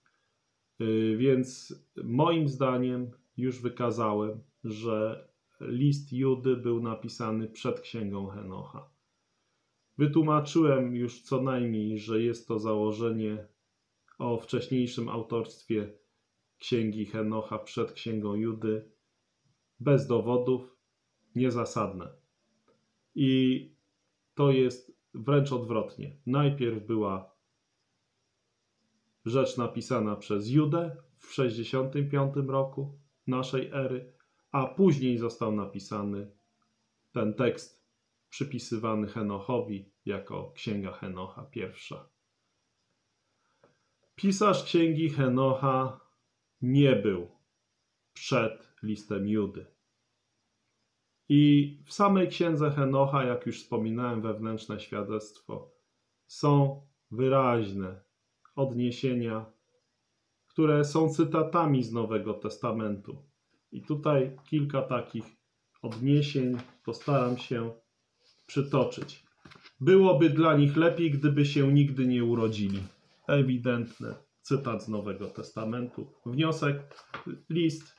Speaker 1: Więc moim zdaniem już wykazałem, że list Judy był napisany przed Księgą Henocha. Wytłumaczyłem już co najmniej, że jest to założenie o wcześniejszym autorstwie Księgi Henocha przed Księgą Judy bez dowodów, niezasadne. I to jest wręcz odwrotnie. Najpierw była rzecz napisana przez Judę w sześćdziesiątym piątym roku naszej ery, a później został napisany ten tekst przypisywany Henochowi jako Księga Henocha pierwsza. Pisarz Księgi Henocha nie był przed listem Judy. I w samej Księdze Henocha, jak już wspominałem, wewnętrzne świadectwo, są wyraźne odniesienia, które są cytatami z Nowego Testamentu. I tutaj kilka takich odniesień postaram się przytoczyć. Byłoby dla nich lepiej, gdyby się nigdy nie urodzili. Ewidentny cytat z Nowego Testamentu. Wniosek, list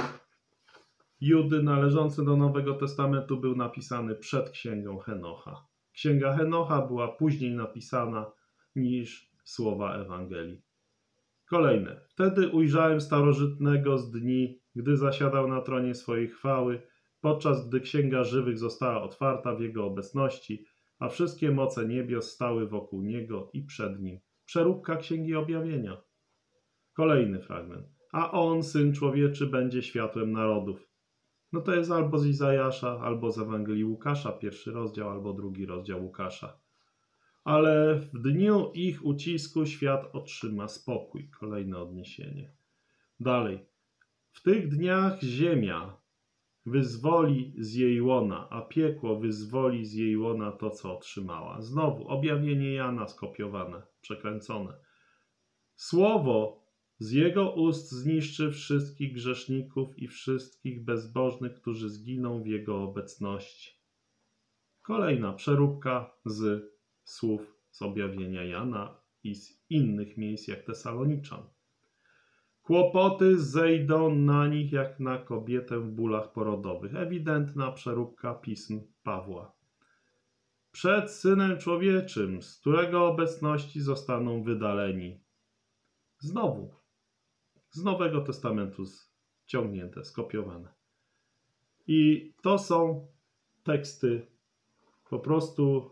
Speaker 1: Judy należący do Nowego Testamentu był napisany przed Księgą Henocha. Księga Henocha była później napisana niż słowa Ewangelii. Kolejne. Wtedy ujrzałem starożytnego z dni, gdy zasiadał na tronie swojej chwały, podczas gdy Księga Żywych została otwarta w Jego obecności, a wszystkie moce niebios stały wokół Niego i przed Nim. Przeróbka Księgi Objawienia. Kolejny fragment. A On, Syn Człowieczy, będzie światłem narodów. No to jest albo z Izajasza, albo z Ewangelii Łukasza, pierwszy rozdział, albo drugi rozdział Łukasza. Ale w dniu ich ucisku świat otrzyma spokój. Kolejne odniesienie. Dalej. W tych dniach ziemia wyzwoli z jej łona, a piekło wyzwoli z jej łona to, co otrzymała. Znowu objawienie Jana skopiowane, przekręcone. Słowo z jego ust zniszczy wszystkich grzeszników i wszystkich bezbożnych, którzy zginą w jego obecności. Kolejna przeróbka z słów z objawienia Jana i z innych miejsc jak Tesaloniczan. Kłopoty zejdą na nich jak na kobietę w bólach porodowych. Ewidentna przeróbka pism Pawła. Przed Synem Człowieczym, z którego obecności zostaną wydaleni. Znowu, z Nowego Testamentu ściągnięte, skopiowane. I to są teksty, po prostu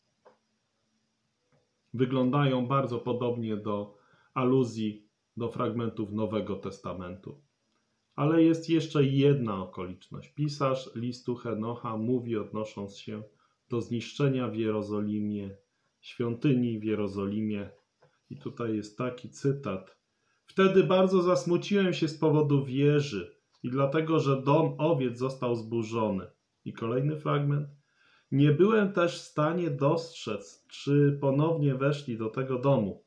Speaker 1: wyglądają bardzo podobnie do aluzji do fragmentów Nowego Testamentu. Ale jest jeszcze jedna okoliczność. Pisarz listu Henocha mówi, odnosząc się do zniszczenia w Jerozolimie, świątyni w Jerozolimie. I tutaj jest taki cytat. Wtedy bardzo zasmuciłem się z powodu wieży i dlatego, że dom owiec został zburzony. I kolejny fragment. Nie byłem też w stanie dostrzec, czy ponownie weszli do tego domu.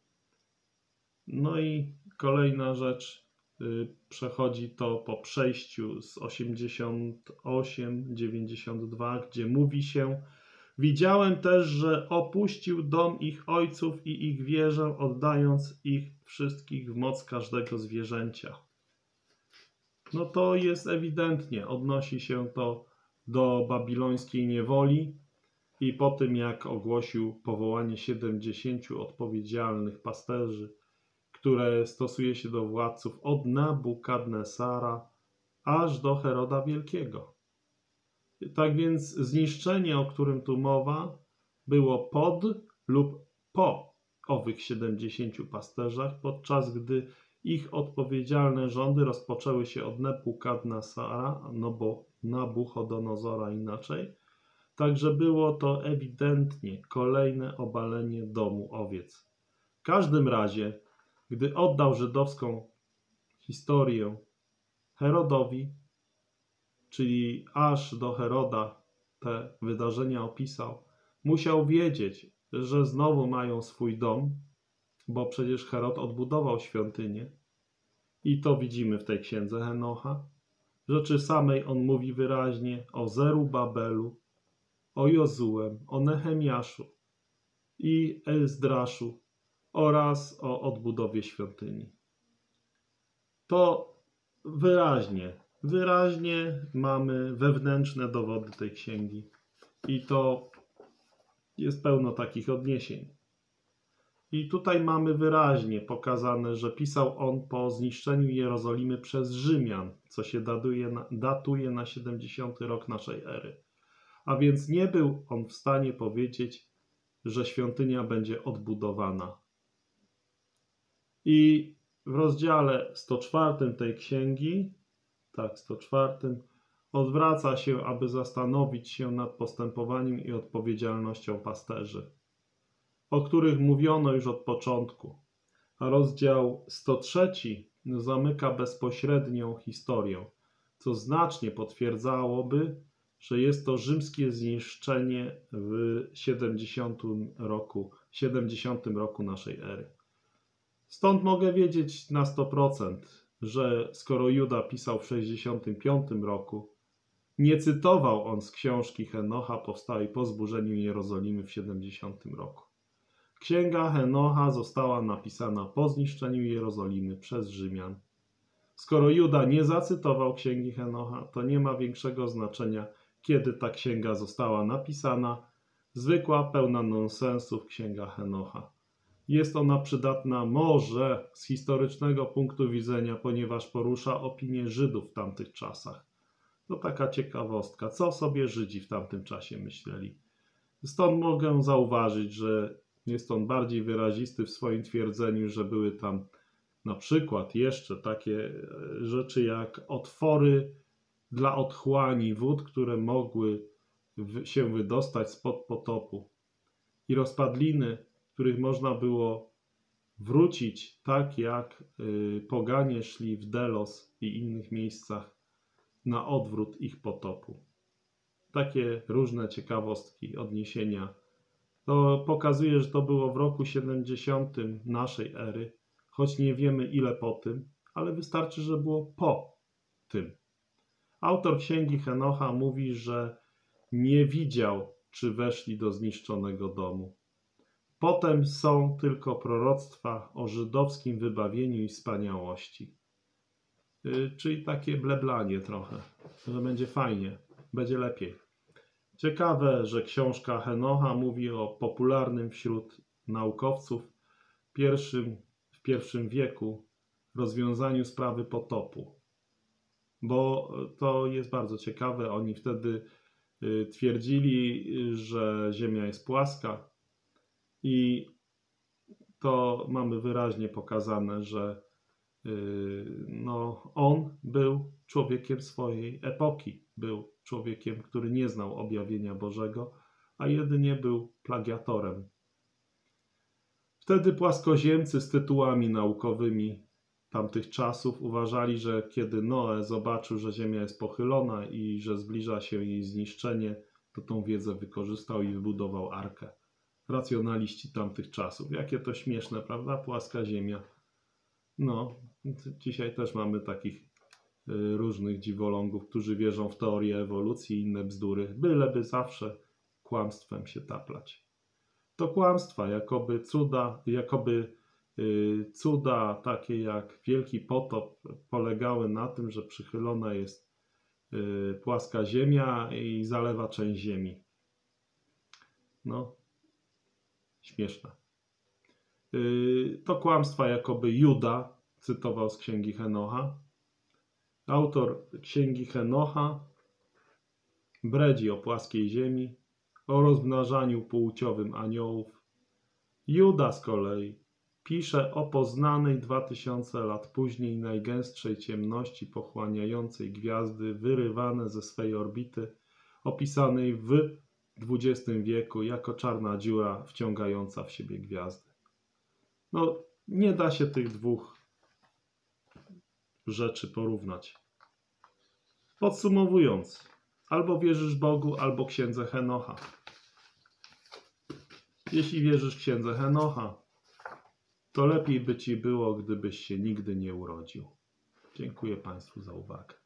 Speaker 1: No i kolejna rzecz, yy, przechodzi to po przejściu z osiemdziesiąt osiem dziewięćdziesiąt dwa, gdzie mówi się: widziałem też, że opuścił dom ich ojców i ich wieżę, oddając ich wszystkich w moc każdego zwierzęcia. No to jest ewidentnie, odnosi się to do babilońskiej niewoli i po tym, jak ogłosił powołanie siedemdziesięciu odpowiedzialnych pasterzy, które stosuje się do władców od Nabukadnesara aż do Heroda Wielkiego. Tak więc zniszczenie, o którym tu mowa, było pod lub po owych siedemdziesięciu pasterzach, podczas gdy ich odpowiedzialne rządy rozpoczęły się od Nebukadnesara, no bo Nabuchodonozora inaczej. Także było to ewidentnie kolejne obalenie domu owiec. W każdym razie, gdy oddał żydowską historię Herodowi, czyli aż do Heroda te wydarzenia opisał, musiał wiedzieć, że znowu mają swój dom, bo przecież Herod odbudował świątynię. I to widzimy w tej księdze Henocha. W rzeczy samej on mówi wyraźnie o Zerubabelu, o Jozułem, o Nehemiaszu i Ezdraszu oraz o odbudowie świątyni. To wyraźnie, wyraźnie mamy wewnętrzne dowody tej księgi i to jest pełno takich odniesień. I tutaj mamy wyraźnie pokazane, że pisał on po zniszczeniu Jerozolimy przez Rzymian, co się datuje na, datuje na siedemdziesiąty rok naszej ery. A więc nie był on w stanie powiedzieć, że świątynia będzie odbudowana. I w rozdziale sto czwartym tej księgi, tak, sto czwartym, odwraca się, aby zastanowić się nad postępowaniem i odpowiedzialnością pasterzy, o których mówiono już od początku. A rozdział sto trzeci zamyka bezpośrednią historię, co znacznie potwierdzałoby, że jest to rzymskie zniszczenie w siedemdziesiątym roku, siedemdziesiątym roku naszej ery. Stąd mogę wiedzieć na sto procent, że skoro Juda pisał w sześćdziesiątym piątym roku, nie cytował on z książki Henocha powstałej po zburzeniu Jerozolimy w siedemdziesiątym roku. Księga Henocha została napisana po zniszczeniu Jerozolimy przez Rzymian. Skoro Juda nie zacytował księgi Henocha, to nie ma większego znaczenia, kiedy ta księga została napisana. Zwykła, pełna nonsensów księga Henocha. Jest ona przydatna może z historycznego punktu widzenia, ponieważ porusza opinię Żydów w tamtych czasach. To taka ciekawostka, co sobie Żydzi w tamtym czasie myśleli. Stąd mogę zauważyć, że jest on bardziej wyrazisty w swoim twierdzeniu, że były tam na przykład jeszcze takie rzeczy jak otwory dla otchłani wód, które mogły się wydostać spod potopu i rozpadliny, których można było wrócić tak jak poganie szli w Delos i innych miejscach na odwrót ich potopu. Takie różne ciekawostki, odniesienia. To pokazuje, że to było w roku siedemdziesiątym naszej ery, choć nie wiemy ile po tym, ale wystarczy, że było po tym. Autor księgi Henocha mówi, że nie widział, czy weszli do zniszczonego domu. Potem są tylko proroctwa o żydowskim wybawieniu i wspaniałości. Czyli takie bleblanie trochę, że będzie fajnie, będzie lepiej. Ciekawe, że książka Henocha mówi o popularnym wśród naukowców pierwszym, w pierwszym wieku rozwiązaniu sprawy potopu. Bo to jest bardzo ciekawe. Oni wtedy twierdzili, że Ziemia jest płaska i to mamy wyraźnie pokazane, że no, on był człowiekiem swojej epoki. Był człowiekiem, który nie znał objawienia Bożego, a jedynie był plagiatorem. Wtedy płaskoziemcy z tytułami naukowymi tamtych czasów uważali, że kiedy Noe zobaczył, że Ziemia jest pochylona i że zbliża się jej zniszczenie, to tą wiedzę wykorzystał i wybudował arkę. Racjonaliści tamtych czasów. Jakie to śmieszne, prawda? Płaska Ziemia. No, dzisiaj też mamy takich różnych dziwolągów, którzy wierzą w teorię ewolucji i inne bzdury, byleby zawsze kłamstwem się taplać. To kłamstwa, jakoby cuda, jakoby yy, cuda takie jak Wielki Potop polegały na tym, że przychylona jest yy, płaska ziemia i zalewa część ziemi. No, śmieszne. Yy, to kłamstwa, jakoby Juda cytował z księgi Henocha. Autor księgi Henocha bredzi o płaskiej ziemi, o rozmnażaniu płciowym aniołów. Juda z kolei pisze o poznanej dwa tysiące lat później najgęstszej ciemności pochłaniającej gwiazdy wyrywane ze swej orbity, opisanej w dwudziestym wieku jako czarna dziura wciągająca w siebie gwiazdy. No, nie da się tych dwóch rzeczy porównać. Podsumowując, albo wierzysz Bogu, albo księdze Henocha. Jeśli wierzysz księdze Henocha, to lepiej by ci było, gdybyś się nigdy nie urodził. Dziękuję Państwu za uwagę.